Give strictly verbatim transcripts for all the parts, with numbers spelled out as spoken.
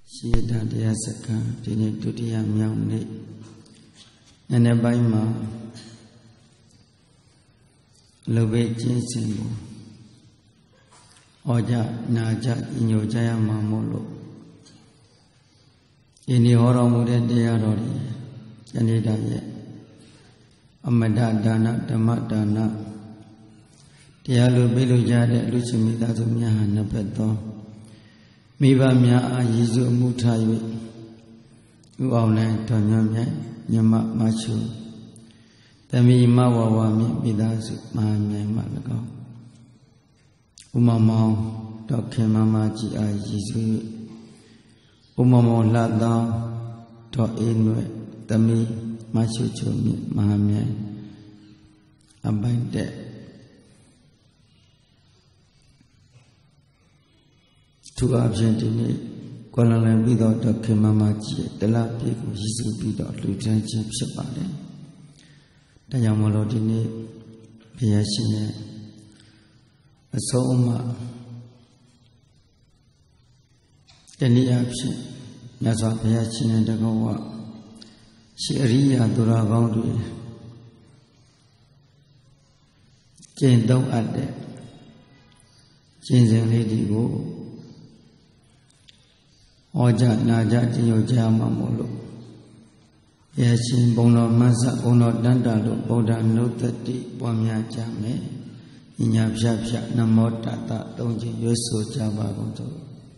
ရှိတာတရားစခန်းဒီနေ့ဒုတိယမြောက်နေ့နည်းနည်းပိုင်းမှာလူပဲကျင်းစင်ကိုဩကြနာကြညိုကြရမှာမို့လို့ဒီနေ့ဟောတော်မူတဲ့တရားတော်တွေယနေ့တည်းရဲ့အမတဒါနဓမ္မဒါနတရားလိုပေးလို့ရတဲ့လူချင်းမိသားစုများဟာနှစ်ဖက်သောမိဘများအားရည်စုမှုထား၍ဥအောင်နဲ့တော်ညွန့်မြတ်ညမမချုတမိမဝဝမြင့်မိသားစုမဟာမြိုင်မှ၎င်းဥမမောင်တော်ခင်မမကြီးအားရည်စု၍ဥမမောင်လှသောတော်အေးနွယ်တမိမချုချုမြင့်မဟာမြိုင်အပိုင်တဲ့သူအပြင်ဒီနေ့ကွာလာလန်ပြီးတော့တော်ခင်မမကြီးရဲ့တလပြေကိုရည်စူးပြီးတော့လူချမ်းခြင်းဖြစ်ပါတယ်။ဒါကြောင့်မလို့ဒီနေ့ဘုရားရှင်ရဲ့အဆုံးအမတနည်းအားဖြင့်မြတ်စွာဘုရားရှင်ရဲ့တကောဝရှိအရိယာသူတော်ကောင်းတွေကျင့်သုံးအပ်တဲ့ကျင့်စဉ်လေးတွေကိုဩကြနာကြတည်ရကြမှာမို့လို့ရရှင်ဘုံတော်မဆဘုံတော်တန်တာလို့ဗုဒ္ဓနုတ္တိပွားများကြမယ်။ညညာဖြတ်ဖြတ်နမောတတသုံးခြင်းရွတ်ဆိုကြပါကုန်သို့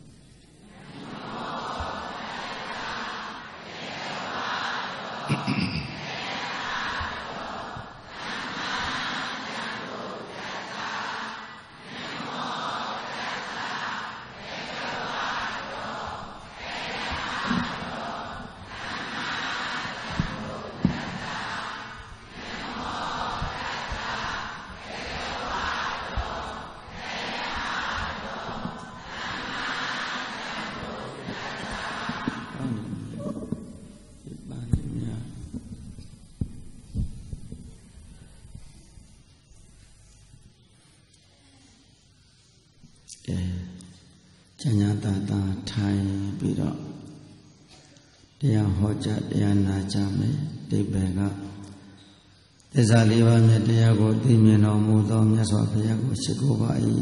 ကျန်ညာတာတာထိုင်ပြီးတော့တရားဟောကြားတရားနာကြမယ်ဒီဘက်ကသစ္စာလေးပါးမြတ်တရားကိုသိမြင်တော်မူသောမြတ်စွာဘုရားကိုရှိခိုးပါ၏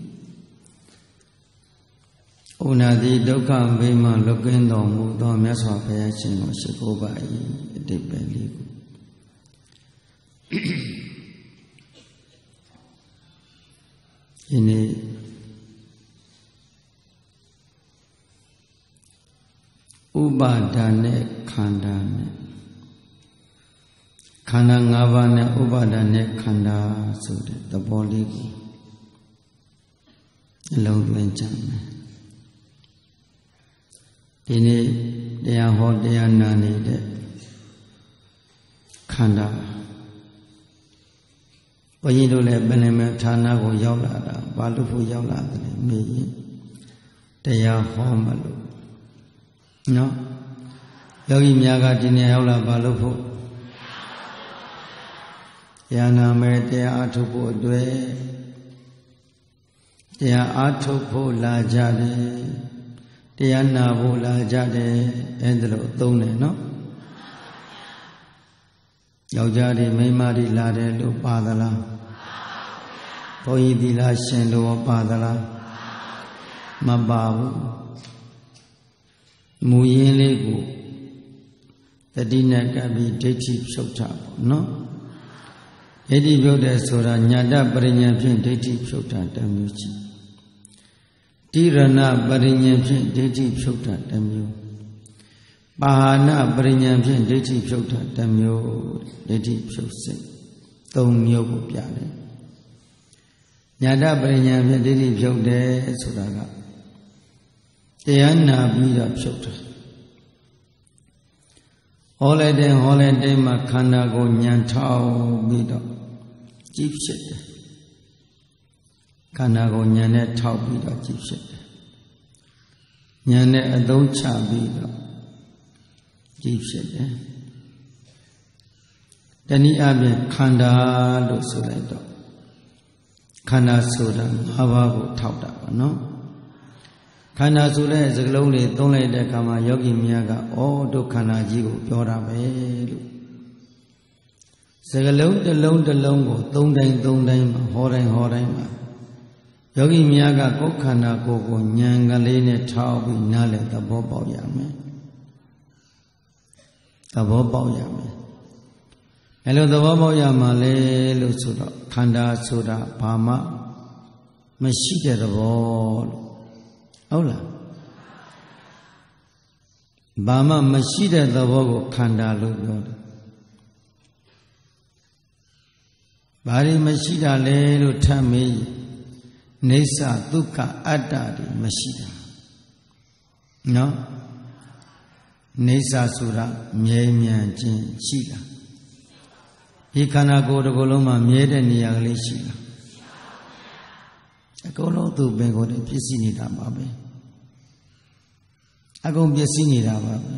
ဩနာတိဒုက္ခဘေးမှလွတ်ကင်းတော်မူသောမြတ်စွာဘုရားရှင်ကိုရှိခိုးပါ၏ဒီဘက်လေးကိုဒီနေ့ဥပါဒာနဲ့ခန္ဓာနဲ့ခန္ဓာ၅ပါးနဲ့ဥပါဒာနဲ့ခန္ဓာဆိုတဲ့သဘောလေးကိုအလုံးသွင်းကြမယ်ဒီနေ့တရားဟောတရားနာနေတဲ့ခန္ဓာဘုန်းကြီးတို့လည်းပင်လယ်မဲ့ဌာနကိုရောက်လာတာဘာလို့ဖို့ရောက်လာတယ်မေးရင်တရားဟောမလို့နော်ယောဂီများကဒီနေ့ရောက်လာဘာလို့ဖို့တရားနာမယ်တရားအားထုတ်ဖို့အတွက်တရားအားထုတ်ဖို့လာကြတယ်တရားနာဖို့လာကြတယ်အဲဒါလို့သုံးတယ်နော်ယောက်ျားတွေမိန်းမတွေလာတယ်လို့ပါသလားဘုန်းကြီးသီလရှင်လို့ပါသလားမပါဘူးမူရင်းလေးကိုတတိနဲ့ကပ်ပြီးဒိဋ္ဌိဖြုတ်တာပေါ့နော်ဒိဋ္ဌိဖြုတ်တယ်ဆိုတာညာတပရိညာဖြင့်ဒိဋ္ဌိဖြုတ်တာတမျိုးချင်းတိရဏပရိညာဖြင့်ဒိဋ္ဌိဖြုတ်တာတမျိုးပါဟနာပရိညာဖြင့်ဒိဋ္ဌိဖြုတ်တာတမျိုးဒိဋ္ဌိဖြုတ်စိတ်သုံးမျိုးကိုပြတယ်ညာတပရိညာဖြင့်ဒိဋ္ဌိဖြုတ်တယ်ဆိုတာကတရားနာပြီးတော့ဖြုတ်တယ်ဟောလိုက်တဲ့ဟောလိုက်တဲ့မှာခန္ဓာကိုညံထောက်ပြီးတော့ကြည့်ဖြစ်တယ်ခန္ဓာကိုညံနဲ့ထောက်ပြီးတော့ကြည့်ဖြစ်တယ်ညံနဲ့အသုံးချပြီးတော့ကြည့်ဖြစ်တယ်တနည်းအားဖြင့်ခန္ဓာလို့ဆိုလိုက်တော့ခန္ဓာဆိုတာ၅ပါးကိုထောက်တာပါနော်ခန္ဓာဆိုတဲ့စကားလုံးတွေသုံးလိုက်တဲ့အခါမှာယောဂီများကဩဒုက္ခန္ဓာကြီးကိုပြောတာပဲလို့စကားလုံးတစ်လုံးတစ်လုံးကိုသုံးတိုင်းသုံးတိုင်းမှာဟောတိုင်းဟောတိုင်းမှာယောဂီများကကိုယ်ခန္ဓာကိုယ်ကိုဉာဏ်ကလေးနဲ့ထောက်ပြီးနားလည်သဘောပေါက်ရမယ်သဘောပေါက်ရမယ်အဲလိုသဘောပေါက်ရမှာလေလို့ဆိုတော့ခန္ဓာဆိုတာဘာမှမရှိတဲ့သဘောလို့ဟုတ်လားဘာမှမရှိတဲ့သဘောကိုခန္ဓာလို့ပြောတယ်ဘာတွေမရှိတာလဲလို့ထပ်မေးနေဆာဒုက္ခအတ္တတွေမရှိတာနော်နေဆာဆိုတာမြဲမြံခြင်းရှိတာဒီခန္ဓာကိုယ်တစ်ခုလုံးမှာမြဲတဲ့နေရာကလေးရှိတာအကုန်လုံးသူပင်ကိုယ်ပြည့်စည်နေတာပါပဲအကုန်ပြည့်စည်နေတာပါပဲ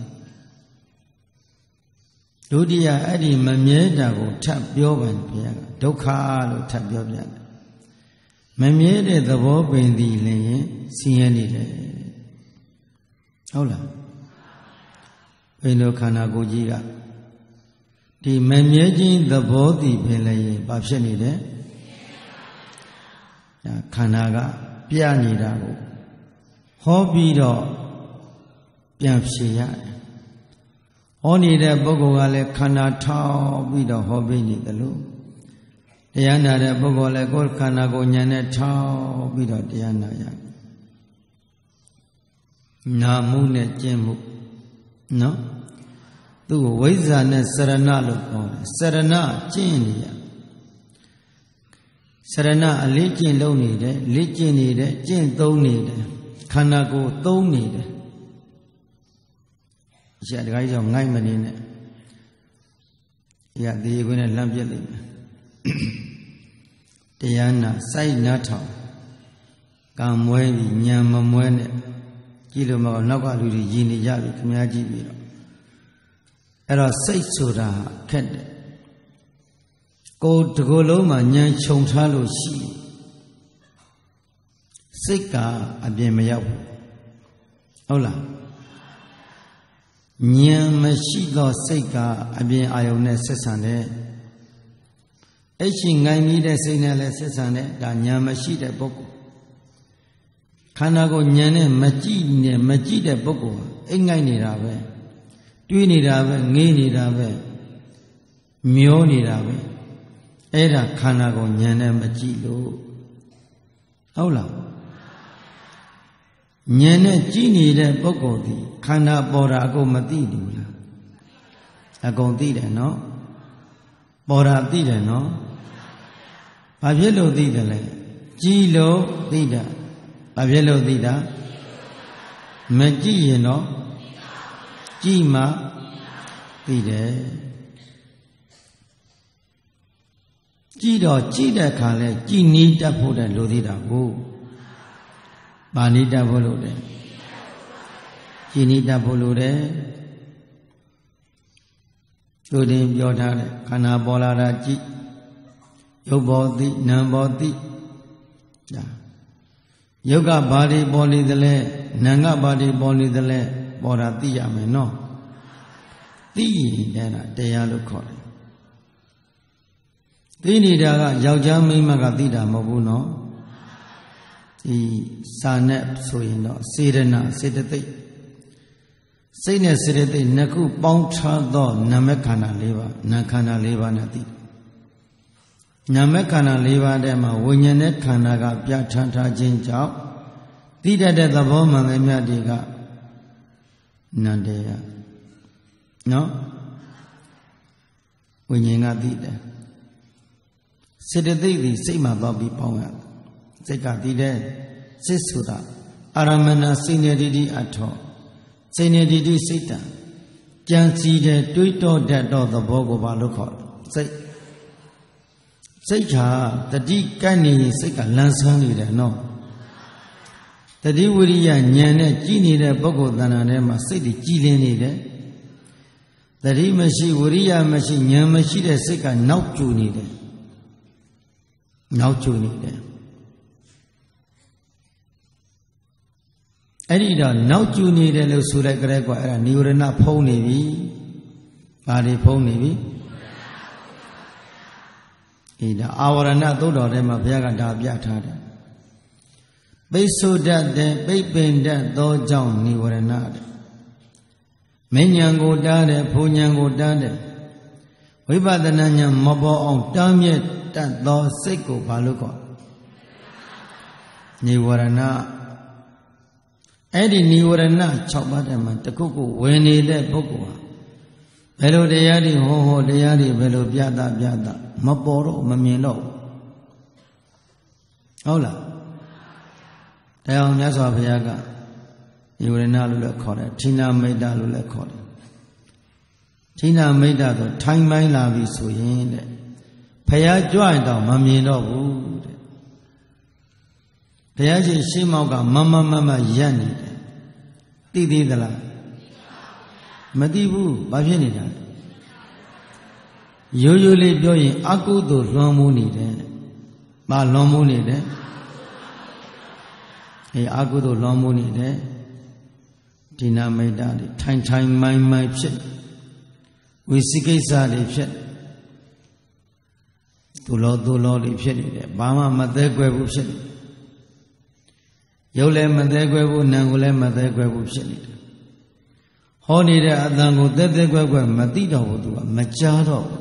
ဒုတိယအဲ့ဒီမမြဲတာကိုထပ်ပြောပါဘုရားကဒုက္ခလို့ထပ်ပြောပြတယ်မမြဲတဲ့သဘောပင်သည်လည်းဆင်းရဲနေတယ်ဟုတ်လားဘယ်လိုခန္ဓာကိုယ်ကြီးကဒီမမြဲခြင်းသဘောတည်ပင်လည်းဘာဖြစ်နေတယ်ခန္ဓာကပြနေတာကိုဟောပြီးတော့ပြန်ဖြေရတယ်ဟောနေတဲ့ပုဂ္ဂိုလ်ကလည်းခန္ဓာထောက်ပြီးတော့ဟောပေးနေတယ်လို့တရားနာတဲ့ပုဂ္ဂိုလ်လည်းကိုယ်ခန္ဓာကိုဉာဏ်နဲ့ထောက်ပြီးတော့တရားနာရတယ်နာမှုနဲ့ကျင့်မှုနော်သူ့ကိုဝိဇ္ဇာနဲ့စရဏလို့ခေါ်တယ်စရဏကျင့်နေရစရဏအလေးကျင့်လုပ်နေတယ်လေ့ကျင့်နေတယ်ကျင့်သုံးနေတယ်ခန္ဓာကိုယ်သုံးနေတယ်ဆရာတခါကြီးကြောင့်ငိုက်မနေနဲ့ရသေးခွင်းနဲ့လမ်းပြက်လိမ့်မယ်တရားနာစိုက်နားထောင်ကံမွဲပြီးညံမမွဲနဲ့ကြည့်လို့မကောနောက်ကလူတွေရည်နေကြပြီခမည်းကြည့်ပြီးတော့အဲ့တော့စိတ်ဆိုတာခက်တယ်ကိုယ်တစ်ကိုယ်လုံးမှာညံခြုံထားလို့ရှိစိတ်ကအပြင်မရောက်ဘူးဟုတ်လားဉာဏ်မရှိသောစိတ်ကအပြင်အာယုန်နဲ့ဆက်ဆံတယ်အဲ့ရှိငိုင်းပြီးတဲ့စိတ်နဲ့လည်းဆက်ဆံတယ်ဒါဉာဏ်မရှိတဲ့ပုဂ္ဂိုလ်ခန္ဓာကိုဉာဏ်နဲ့မကြည့်နဲ့မကြည့်တဲ့ပုဂ္ဂိုလ်အိတ်ငိုက်နေတာပဲတွေးနေတာပဲငေးနေတာပဲမျောနေတာပဲအဲ့ဒါခန္ဓာကိုဉာဏ်နဲ့မကြည့်လို့ဟုတ်လားဉာဏ်နဲ့ကြည့်နေတဲ့ပုဂ္ဂိုလ်ဒီခန္ဓာပေါ်တာအကုန်မသိဘူးလားအကုန်သိတယ်နော်ပေါ်တာသိတယ်နော်ဘာဖြစ်လို့သိတယ်လဲကြည့်လို့သိတာဘာဖြစ်လို့သိတာမကြည့်ရင်တော့ကြည့်မှသိတယ်ကြည့်တော့ကြည့်တဲ့အခါလဲကြည်နီးတတ်ဖို့တဲ့လိုသေးတာကိုပါဏိတတ်ဖို့လို့တယ်ကြည်နီးတတ်ဖို့လို့တယ်တို့တင်ပြောထားတယ်ခန္ဓာပေါ်လာတာကြည့်ရုပ်ပေါ်သိနာမ်ပေါ်သိဒါရုပ်ကဘာတွေပေါ်နေသလဲနာမ်ကဘာတွေပေါ်နေသလဲပေါ်တာသိရမယ်နော်သိရင်အဲ့ဒါတရားလို့ခေါ်တယ်သိနေတာကယောက်ျားမိန်းမကသိတာမဟုတ်ဘူးနော်ဒီစာနဲ့ဆိုရင်တော့စေရနာစေတသိက်စိတ်နဲ့စေတသိက်နှစ်ခုပေါင်းထားသောနာမခန္ဓာ၄ပါးနာခန္ဓာ၄ပါးနဲ့သိနာမခန္ဓာ၄ပါးထဲမှာဝိညာဉ်နဲ့ခန္ဓာကပြဋ္ဌာန်းထားခြင်းကြောင့်သိတတ်တဲ့သဘောမှန်သမျှတွေကနန္တရားနော်ဝိညာဉ်ကသိတယ်စေတသိက်ဒီစိတ်မှာသွားပြီးပေါင်းရစိတ်ကသိတဲ့စိတ်ဆိုတာအာရမဏစိတ်နေတိတိအထောစိတ်နေတိတိစိတ်တံကြံစီတဲ့တွေးတောတတ်သောသဘောကိုဘာလို့ခေါ်လဲစိတ်စိတ်ဟာတတိကပ်နေရင်စိတ်ကလန်းဆန်းနေတယ်နော်တတိဝိရိယဉာဏ်နဲ့ကြည်နေတဲ့ပုဂ္ဂိုလ်တဏ္ဍာထဲမှာစိတ်တွေကြည်လင်းနေတယ်တတိမရှိဝိရိယမရှိဉာဏ်မရှိတဲ့စိတ်ကနောက်ကျနေတယ်နောက်ကျနေတယ်အဲ့ဒီတော့နောက်ကျူနေတယ်လို့ဆိုလိုက်ကြတဲ့ကွာအဲ့ဒါနိဝရဏဖုံးနေပြီဘာတွေဖုံးနေပြီအေးဒါအာဝရဏသုတ်တော်ထဲမှာဘုရားကဒါပြထားတယ်ပိစ္ဆုဒတ်တဲ့ပိပင်တတ်သောကြောင့်နိဝရဏတဲ့မဉ္ဇဉ်ကိုတားတယ်ဘုံဉဏ်ကိုတားတယ်ဝိပဿနာဉာဏ်မပေါ်အောင်တားမြစ်တတ်သောစိတ်ကိုဘာလို့ခေါ်နိဝရဏအဲ့ဒီနိဝရဏ၆ပါးတည်းမှာတစ်ခုခုဝင်နေတဲ့ပုဂ္ဂိုလ်ဟာဘယ်လိုတရားတွေဟောဟောတရားတွေဘယ်လိုပြတာပြတာမပေါ်တော့မမြင်တော့ဟုတ်လားတရားမြတ်စွာဘုရားကနိဝရဏလို့လည်းခေါ်တယ်ဌိနမိတ်တလို့လည်းခေါ်တယ်ဌိနမိတ်တဆိုထိုင်ပိုင်းလာပြီဆိုရင်တဲ့ဘုရားကြွရင်တော့မမြင်တော့ဘူးတဲ့ဘုရားရှင်ရှေးမောက်ကမမမမရက်နေတယ်သိသေးသလားမသိဘူးဘာဖြစ်နေတာလဲရိုးရိုးလေးပြောရင်အကုသို့လွန်မိုးနေတယ်မလွန်မိုးနေတယ်အေးအကုသို့လွန်မိုးနေတယ်ဌိနမိတ်တတွေထိုင်ထိုင်မိုင်းမိုင်းဖြစ်ဝိသိကိစ္စတွေဖြစ်သူလောသူလောတွေဖြစ်နေတယ်ဘာမှမသေးကွယ်ဘူးဖြစ်နေရုပ်လည်းမသေးကွယ်ဘူးနာမ်ကိုလည်းမသေးကွယ်ဘူးဖြစ်နေတယ်ဟောနေတဲ့အတန်ကိုသေးသေးကွယ်ကွယ်မသိတော့ဘူးသူကမကြားတော့ဘူး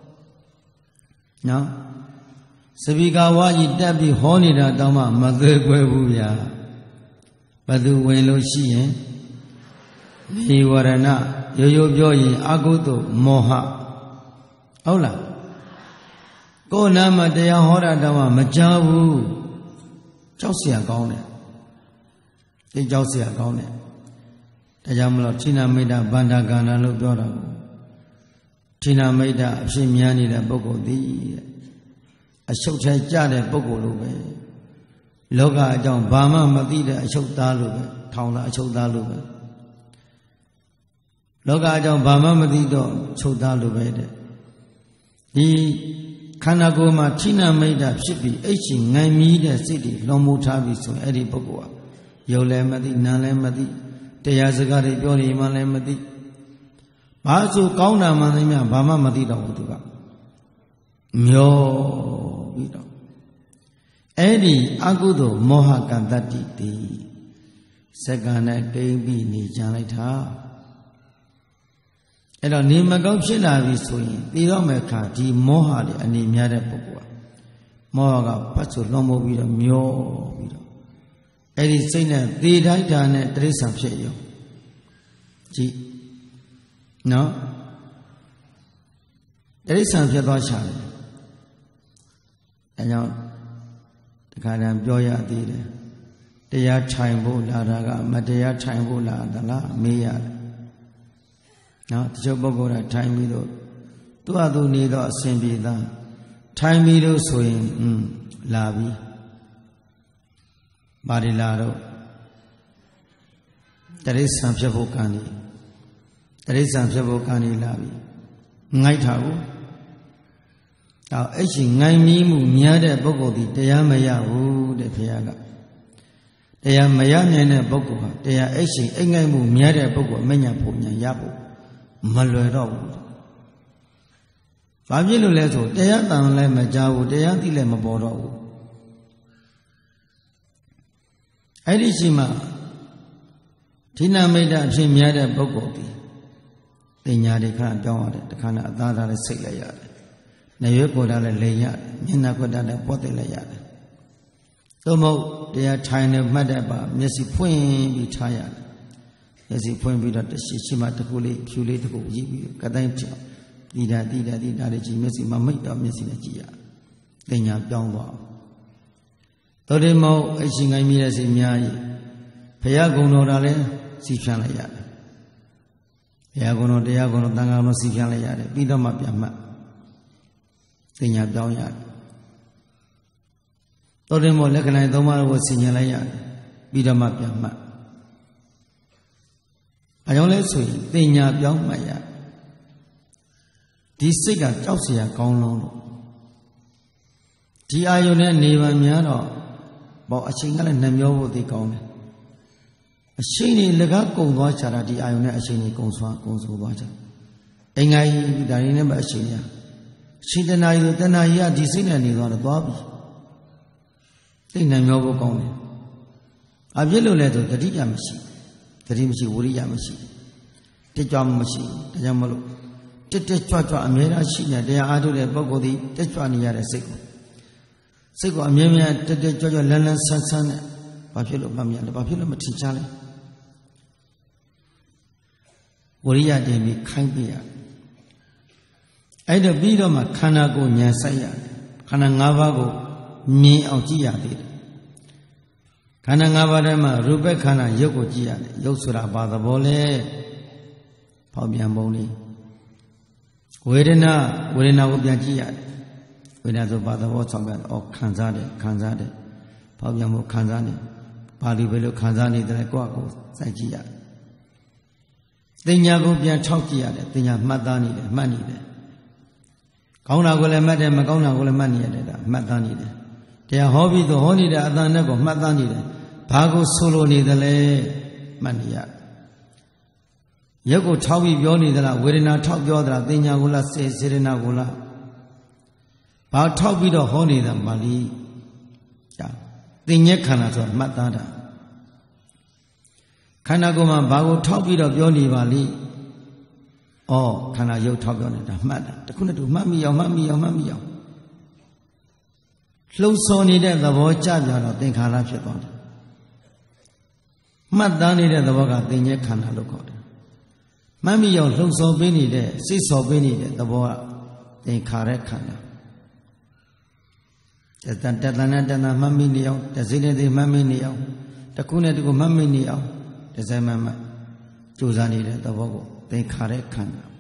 နော်စပီကာဝါကြီးတက်ပြီးဟောနေတာတောင်မှမသေးကွယ်ဘူးဗျာဘသူဝင်လို့ရှိရင်နိဝရဏရိုးရိုးပြောရင်အကုသို့မောဟဟုတ်လားကိုယ်နာမတရားဟောတာတောင်မှမကြားဘူးကြောက်เสียကောင်းတယ်သိကြောက်เสียကောင်းတယ်ဒါကြောင့်မလို့ဌိနမိတ်တဗန္ဒဂန္ဓလို့ပြောတာကိုဌိနမိတ်တအဖြစ်များနေတဲ့ပုဂ္ဂိုလ်သည်အရှုပ်ထဲကြတဲ့ပုဂ္ဂိုလ်လိုပဲလောကအကြောင်းဘာမှမသိတဲ့အရှုပ်သားလိုပဲထောင်တာအရှုပ်သားလိုပဲလောကအကြောင်းဘာမှမသိတော့ချုပ်သားလိုပဲတဲ့ဒီခန္ဓာကိုယ်မှာဌိနမိတ်တဖြစ်ပြီးအိတ်ချင်ငိုင်မီးတဲ့စိတ်တွေလွန်မိုးထားပြီးဆိုရင်အဲ့ဒီပုဂ္ဂိုလ်ဟာယုံလည်းမသိနာမ်လည်းမသိတရားစကားတွေပြောနေမှလည်းမသိဘာဆိုကောင်းတာမှသိမြဘာမှမသိတော့ဘူးသူကမျောပြီးတော့အဲ့ဒီအကုသိုလ်မောဟကံတတ္တိတိစက္ကန့်နဲ့တိမ့်ပြီးနေကြလိုက်တာအဲ့တော့နေမကောင်းဖြစ်လာပြီဆိုရင်ပြီးတော့မဲ့ခါဒီမောဟတွေအနေများတဲ့ပုဂ္ဂိုလ်ကမောဟကပတ်ဆိုလွန်မိုးပြီးတော့မျောပြီးတော့အဲ့ဒီစိတ်နဲ့သေတိုင်းတာနဲ့တိရစ္ဆာန်ဖြစ်ရောကြည့်နော်တိရစ္ဆာန်ဖြစ်သွားချတယ်အဲကြောင့်တခါတည်းပြောရသေးတယ်တရားထိုင်ဖို့လာတာကမတရားထိုင်ဖို့လာသလားမေးရတယ်နော်တချို့ပုဂ္ဂိုလ်ကထိုင်ပြီးတော့သူ့အသူနေတော့အစဉ်ပြေသားထိုင်ပြီးလို့ဆိုရင်อืมလာပြီဘာတွေလာတော့တရိစ္ဆာန်ဖြစ်ဖို့ကံနေတရိစ္ဆာန်ဖြစ်ဖို့ကံနေလာပြီငိုက်တာကိုတော့အဲ့ရှိငိုင်မီးမှုများတဲ့ပုဂ္ဂိုလ်ဒီတရားမရဘူးတဲ့ဘုရားကတရားမရနိုင်တဲ့ပုဂ္ဂိုလ်ဟာတရားအဲ့ရှိအိမ်ငိုက်မှုများတဲ့ပုဂ္ဂိုလ်အမညာဖို့ညာရဖို့မလွယ်တော့ဘူးဘာဖြစ်လို့လဲဆိုတရားတန်လည်းမကြဘူးတရားသိလည်းမပေါ်တော့ဘူးအဲ့ဒီရှိမှဌိနမိတ်တအဖြစ်များတဲ့ပုဂ္ဂိုလ်ဒီပညာတွေခဏပြောင်းရတယ်တခါနဲ့အသားသားလည်းစိတ်လည်းရတယ်နေရွက်ကိုယ်တာလည်းလိန်ရတယ်မျက်နှာကိုယ်တာလည်းပေါ်တယ်လည်းရတယ်သို့မဟုတ်တရားထိုင်နေမှတ်တဲ့ပါမျက်စိဖွင့်ပြီးထားရတယ်မျက်စိဖွင့်ပြီးတော့တရှိရှိမှတခုလေးဖြူလေးတခုကြည့်ပြီးကတိုင်းချောင်းဒီတာဒီတာဒီတာလေးကြည့်မျက်စိမမိတ်တော့မျက်စိနဲ့ကြည့်ရပညာပြောင်းသွားတော်တယ်မဟုတ်အရှင်ငိုင်းမိတဲ့စိတ်များကြီးဘုရားကုံတော်တာလည်းစီဖြန်းလိုက်ရတယ်ဘုရားကုံတော်တရားကုံတော်တန်ခါတော်စီဖြန်းလိုက်ရတယ်ပြီးတော့မှပြန်မှတ်ပညာပြောင်းရတယ်တော်တယ်မဟုတ်လက္ခဏာသုံးပါးကိုဆင်ញင်လိုက်ရတယ်ပြီးတော့မှပြန်မှတ်အကြောင်းလဲဆိုရင်ပညာပြောင်းမှတ်ရဒီစိတ်ကကြောက်เสียကောင်းလုံးလို့ဒီအာယုန်နဲ့နေပါများတော့ဘောအချိန်ကလည်းနှမျောဖို့သိကောင်းတယ်အရှိန်ကြီးလကားကုံသွားချတာဒီအာယုံနဲ့အရှိန်ကြီးကုံဆွာကုံဆိုသွားချအင်္ဂါကြီးဒါရင်းနဲ့ပဲအရှိန်ရအရှိန်တဏှာကြီးတဏှာကြီးကဒီစိတ်နဲ့နေသွားတော့သွားပြီသိနေမျောဖို့ကောင်းတယ်အပြစ်လို့လဲဆိုတတိယမရှိတတိမရှိဝိရိယမရှိတက်ကြွမရှိဒါကြောင့်မလို့တက်တက်ကြွကြွအမြဲတမ်းရှိနေတရားအားထုတ်တဲ့ပုဂ္ဂိုလ်ဒီတက်ကြွနေရတဲ့စိတ်ကိုစိတ်ကိုအမြဲတမ်းတက်တက်ကြွကြွလန်းလန်းဆန်းဆန်းနဲ့ဘာဖြစ်လို့မှတ်မြလဲဘာဖြစ်လို့မထင်ရှားလဲဝိရိယတင်ပြီးခိုင်းပြရအဲ့တော့ပြီးတော့မှခန္ဓာကိုယ်ဉာဏ်ဆိုင်ရတယ်ခန္ဓာ၅ပါးကိုမြင်အောင်ကြည့်ရသေးတယ်ခန္ဓာ၅ပါးထဲမှာရူပခန္ဓာရုပ်ကိုကြည့်ရတယ်ရုပ်ဆိုတာဘာသဘောလဲဖောက်ပြန်ပုံလေးဝေဒနာဝေဒနာကိုပြန်ကြည့်ရတယ်ဝေဒနာဆိုဘာသဘောဆောင်ပြန်ဩခံစားတယ်ခံစားတယ်ဖောက်ပြန်မှုခံစားနေပါဠိပဲလို့ခံစားနေတယ်ကိုယ့်အကိုစိုက်ကြည့်ရတယ်တင်ညာကိုပြန်ထောက်ကြည့်ရတယ်တင်ညာမှတ်သားနေတယ်မှတ်နေတယ်ကောင်းတာကိုလည်းမှတ်တယ်မကောင်းတာကိုလည်းမှတ်နေရတယ်ဒါမှတ်သားနေတယ်တရားဟောပြီးတော့ဟောနေတဲ့အတန်နဲ့ကိုမှတ်သားနေတယ်ဘာကိုဆိုလိုနေသလဲမှတ်နေရရုပ်ကိုထောက်ပြီးပြောနေသလားဝေဒနာထောက်ပြောသလားတင်ညာကိုလားစေစေရနာကိုလားဘာထောက်ပြီးတော့ဟောနေတာပါဠိကြာတင်ညက်ခန္ဓာဆိုတာမှတ်သားတာခန္ဓာကိုယ်မှာဘာကိုထောက်ပြီးတော့ပြောနေပါလိဩခန္ဓာရုပ်ထောက်ပြောနေတာမှတ်တာတခုနဲ့တူမှတ်မိအောင်မှတ်မိအောင်မှတ်မိအောင်လှုပ်ဆော်နေတဲ့သဘောကြပြတော့သင်္ခါရဖြစ်သွားတယ်မှတ်သားနေတဲ့သဘောကသင်ညက်ခန္ဓာလို့ခေါ်တယ်မှတ်မိအောင်လှုပ်ဆော်ပေးနေတဲ့စိတ်ဆော်ပေးနေတဲ့သဘောကသင်္ခါရခန္ဓာတန်တန်နဲ့တန်တာမှတ်မိနေအောင်တစိနဲ့စိမှတ်မိနေအောင်တခုနဲ့တခုမှတ်မိနေအောင်ဒီဇိုင်းမှမှကြိုးစားနေတဲ့သဘောကိုသင်္ခါရခန္ဓာ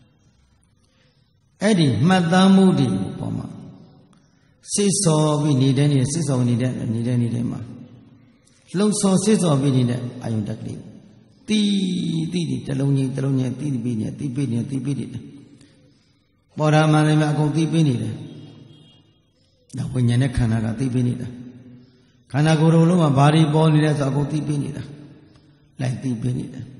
အဲ့ဒီမှတ်သားမှုဒီပေါ်မှာစိတ်ဆော်ပြီးနေတဲ့နေစိတ်ဆော်နေတဲ့နေတဲ့နေတဲ့မှာလှုပ်ဆော်စိတ်ဆော်ပြီးနေတဲ့အာယုန်တက်ကလေးတီးတီးတီးတလုံးကြီးတလုံးကြီးတီးပြီးနေတီးပြီးနေတီးပြီးနေပေါ်တာမှလည်းအကုန်တီးပြီးနေတယ်ဒါဝိညာဉ်နဲ့ခန္ဓာကသိပြီးနေတာခန္ဓာကိုယ်လုံးမှာဘာတွေပေါ်နေလဲဆိုအကုန်သိပြီးနေတာလိုက်သိပြီးနေတယ်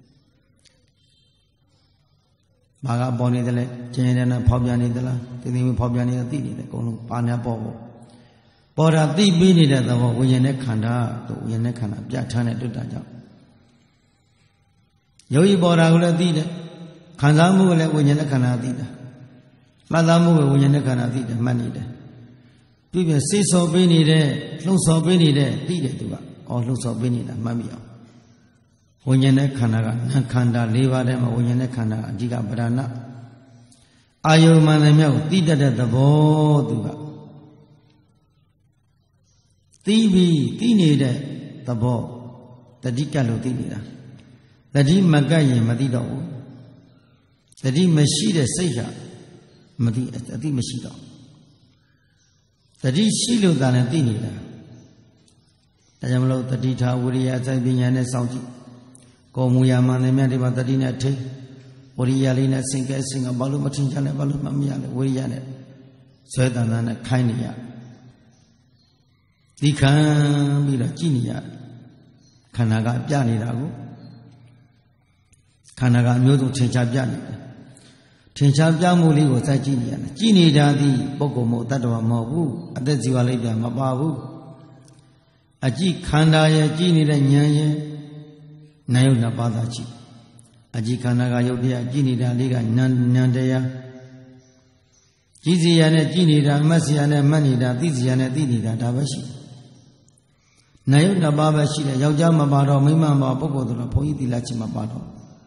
ဘာကပေါ်နေတယ်လဲကျင်တဲ့နဲ့ဖောက်ပြန်နေသလားတင်းတင်းဖောက်ပြန်နေတာသိနေတယ်အကုန်လုံးဘာညာပေါ်ပေါ်ပေါ်တာသိပြီးနေတဲ့သဘောဝိညာဉ်နဲ့ခန္ဓာတို့ဝိညာဉ်နဲ့ခန္ဓာပြဋ္ဌာန်းတဲ့တွတ်တာကြောင့်ယောဂီပေါ်တာကိုလည်းသိတယ်ခံစားမှုကိုလည်းဝိညာဉ်နဲ့ခန္ဓာသိတယ်မှတ်သားမှုကိုဝိညာဉ်နဲ့ခန္ဓာသိတယ်မှတ်နေတယ်ပြီးပြစိတ်ဆော်ပေးနေတဲ့လှုပ်ဆော်ပေးနေတဲ့သိတယ်သူကအော်လှုပ်ဆော်ပေးနေတာမှတ်မိအောင်ဝိညာဉ်နဲ့ခန္ဓာကနာခန္ဓာ၄ပါးထဲမှာဝိညာဉ်နဲ့ခန္ဓာအဓိကပဓာနအာယုမှန်တယ်မြောက်သိတတ်တဲ့သဘောသူကသိပြီးသိနေတဲ့သဘောတတိကလို့သိနေတာတတိမကတ်ရင်မသိတော့ဘူးတတိမရှိတဲ့စိတ်ကမသိအသိမရှိတော့တတိရှိလို့သာနဲ့သိနေတာဒါကြောင့်မလို့တတိထားဝိရိယစိုက်ပညာနဲ့စောင့်ကြည့်ကိုမူရမှန်တယ်မြတ်ဒီမှာတတိနဲ့ထိဝိရိယလေးနဲ့စင်ကဲစင်ကဘာလို့မထင်ကြလဲဘာလို့မမရလဲဝိရိယနဲ့ဇွဲတန်တန်နဲ့ခိုင်းနေရဒီခံပြီးတော့ကြည့်နေရခန္ဓာကပြနေတာကိုခန္ဓာကအမျိုးစုံထင်ရှားပြနေတယ်ထင်ရှားပြမှုလေးကိုစိုက်ကြည့်နေရတယ်ကြည့်နေတာသည်ပုဂ္ဂိုလ်မဟုတ်တ attva မဟုတ်ဘူးအသက်ဇီဝလေးပြန်မပါဘူးအကြည့်ခန္ဓာရဲ့ကြည့်နေတဲ့ဉာဏ်ရဲ့နာယုတ်နှစ်ပါးသာကြည့်အကြည့်ခန္ဓာကယုတ်တရားကြည့်နေတာလေးကဉာဏ်ဉာဏ်တရားကြည့်စီရနဲ့ကြည့်နေတာမှတ်စီရနဲ့မှတ်နေတာသိစီရနဲ့သိနေတာဒါပဲရှိနာယုတ်နှစ်ပါးပဲရှိတယ်ယောက်ျားမပါတော့မိန်းမမပါပုဂ္ဂိုလ်တို့ဘုန်းကြီးသီလချင်းမပါတော့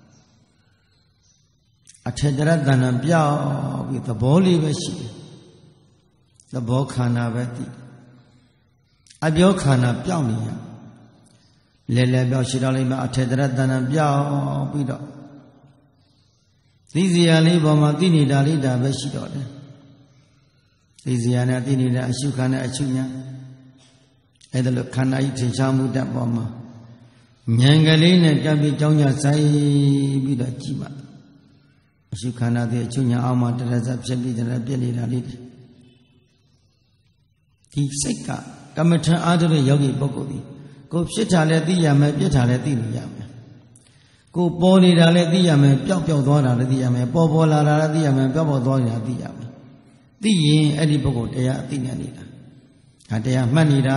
အထေတရတဏ္ဍပြောက်ပြီးသဘောလေးပဲရှိတယ်သဘောခန္ဓာပဲသိအပြောခန္ဓာပြောက်နေရလဲလဲပြောက်ရှိတော့လိမ့်မယ်အထေတရတဏ္ဍပြောက်ပြီးတော့သိစရာလေးပေါ်မှာသိနေတာလေးဒါပဲရှိတော့တယ်သိစရာနဲ့သိနေတဲ့အရှုခံတဲ့အရှုညာအဲ့ဒါလို့ခန္ဓာကြီးထင်ရှားမှုတတ်ပေါ်မှာဉာဏ်ကလေးနဲ့ကြပ်ပြီးကြောင်းကြဆိုင်ပြီးတော့ကြည့်ပါအရှုခန္ဓာသည်အချုပ်ညာအောင်မှာတရဇဖြစ်ပြီးတရပြည့်နေတာလေးဒီစိတ်ကကမ္မထံအားထုတ်တဲ့ယောဂီပုဂ္ဂိုလ်ဒီကိုဖြစ်တာလည်းသိရမယ်ပြစ်တာလည်းသိလို့ရမယ်ကိုပေါ်နေတာလည်းသိရမယ်ပျောက်ပျောက်သွားတာလည်းသိရမယ်ပေါ်ပေါ်လာတာလည်းသိရမယ်ပျောက်ပျောက်သွားတာသိရမယ်သိရင်အဲ့ဒီပုဂ္ဂိုလ်တရားအသိဉာဏ်နေတာဒါတရားမှတ်နေတာ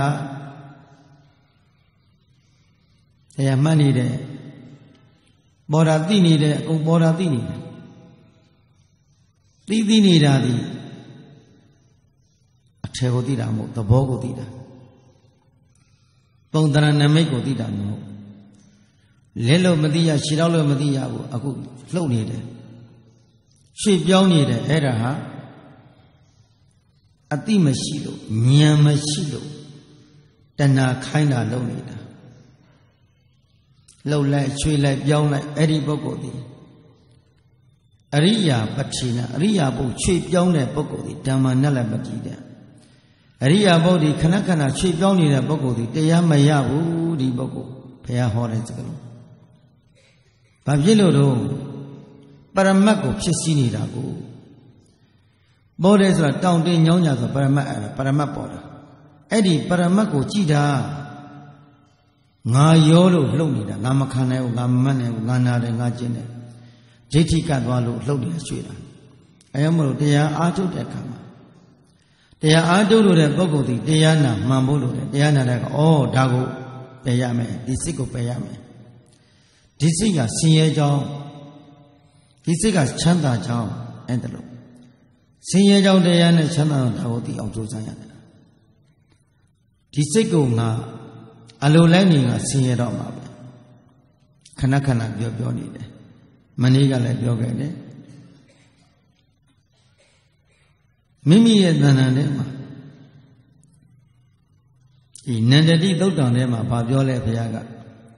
တရားမှတ်နေတယ်ပေါ်တာသိနေတယ်အကုန်ပေါ်တာသိနေတယ်သိသိနေတာဒီအထေကိုသိတာမဟုတ်သဘောကိုသိတာပုံတရဏမိတ်ကိုသိတာမဟုတ်လက်လို့မသိရခြေထောက်လို့မသိရဘူးအခုလှုပ်နေတယ်ရွှေ့ပြောင်းနေတယ်အဲ့ဒါဟာအတိမရှိလို့ဉာဏ်မရှိလို့တဏှာခိုင်းတာလုပ်နေတာလှုပ်လိုက်ရွှေ့လိုက်ပြောင်းလိုက်အဲ့ဒီပုဂ္ဂိုလ်ဒီအရိယာပဋ္ဌိနာအရိယာပုတ်ရွှေ့ပြောင်းတဲ့ပုဂ္ဂိုလ်ဒီဓမ္မနတ်လည်းမတည်တဲ့အရိယာပုတ်ဒီခဏခဏရွှေ့ပြောင်းနေတဲ့ပုဂ္ဂိုလ်ဒီတရားမရဘူးဒီပုဂ္ဂိုလ်ဘုရားဟောတဲ့စကားလုံးဘာဖြစ်လို့တော့ပရမတ်ကိုဖြစ်စည်းနေတာကိုပေါ်တယ်ဆိုတာတောင်တင်းညောင်းကြဆိုပရမတ်အဲ့ဒါပရမတ်ပေါ်တာအဲ့ဒီပရမတ်ကိုကြည်တာငါရောလို့လှုပ်နေတာငါမခံနိုင်ဘူးငါမမှတ်နိုင်ဘူးငါနာတယ်ငါကျင့်တယ်ဒိဋ္ဌိကတ်သွားလို့လှုပ်နေတာရွှေ့တာအဲကြောင့်မလို့တရားအားထုတ်တဲ့အခါမှာတရားအားထုတ်လို့တဲ့ပုဂ္ဂိုလ်ဒီတရားနာမှန်ဖို့လို့တဲ့တရားနာတဲ့ကဩဒါကိုပယ်ရမယ်ဒီစိတ်ကိုပယ်ရမယ်ဒီစိတ်ကဆင်းရဲကြောင်းဒီစိတ်ကချမ်းသာကြောင်းအဲ့ဒါလို့ဆင်းရဲကြောင်းတရားနဲ့ချမ်းသာကြောင်းဒါကိုသိအောင်ကြိုးစားရတယ်ဒီစိတ်ကိုငါအလိုလိုက်နေငါဆင်းရဲတော့မှာပဲခဏခဏပြောပြောနေတယ်မနေ့ကလည်းပြောခဲ့တယ်မိမိရဲ့တဏ္ဍာထဲမှာဒီနန္ဒတိသုတ်တံထဲမှာဗာပြောလဲဘုရားက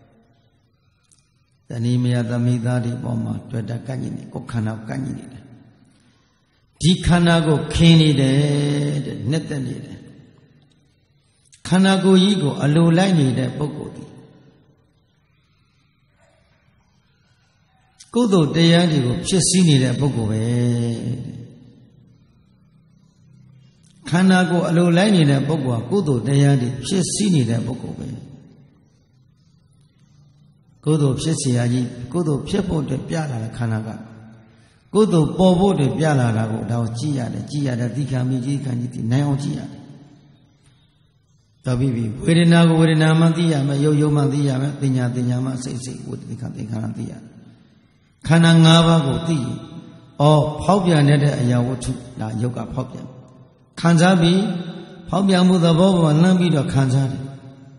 တဏိမယသမိသားဒီပေါ်မှာတွေ့တာကန့်ညိနေကိုခန္ဓာကန့်ညိနေတယ်ဒီခန္ဓာကိုခင်းနေတယ်တဲ့နှစ်သက်နေတယ်ခန္ဓာကိုယ်ကြီးကိုအလိုလိုက်နေတဲ့ပုဂ္ဂိုလ်ဒီကုသိုလ်တရားတွေကိုဖြစ်စည်းနေတဲ့ပုဂ္ဂိုလ်ပဲခန္ဓာကိုယ်အလိုလိုက်နေတဲ့ပုဂ္ဂိုလ်ကကုသိုလ်တရားတွေဖြစ်စည်းနေတဲ့ပုဂ္ဂိုလ်ပဲကုသိုလ်ဖြစ်เสียကြီးကုသိုလ်ဖြစ်ဖို့အတွက်ပြလာတဲ့ခန္ဓာကကုသိုလ်ပေါ်ဖို့အတွက်ပြလာတာကိုဒါကိုကြည့်ရတယ်ကြည့်ရတယ်သိခံမိကြည့်ခံကြည့်ဒီနိုင်အောင်ကြည့်ရတယ်တော်ပြီပြီဝေဒနာကိုဝေဒနာမှသိရမယ်ရုပ်ရုပ်မှသိရမယ်ပညာပညာမှစိတ်စိတ်ကိုသိခံသိခံသိရတယ်ခန္ဓာ၅ပါးကိုသိရင်ဩဖောက်ပြန်တဲ့အရာဝတ္ထုဒါယုတ်ကဖောက်ပြန်ခံစားပြီးဖောက်ပြန်မှုသဘောပေါ်လမ်းပြီးတော့ခံစားတယ်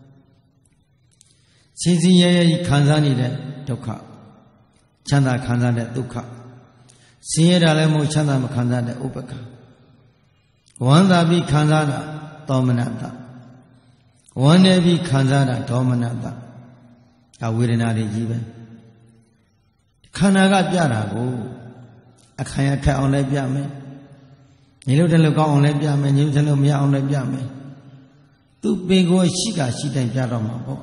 စင်စင်ရဲရဲခံစားနေတဲ့ဒုက္ခချမ်းသာခံစားတဲ့ဒုက္ခဆင်းရဲတာလည်းမဟုတ်ချမ်းသာမခံစားတဲ့ဥပ္ပခဝမ်းသာပြီးခံစားတာသောမနတဝမ်းနေပြီးခံစားတာဒေါမနတဒါဝေဒနာတွေကြီးပဲခန္ဓာကပြတာကိုအခံရခက်အောင်လည်းပြမယ်ညီလို့တလို့ကောင်းအောင်လည်းပြမယ်ညီလို့တလို့မရအောင်လည်းပြမယ်သူပင်ကိုရှိကရှိတိုင်းပြတော့မှာပေါ့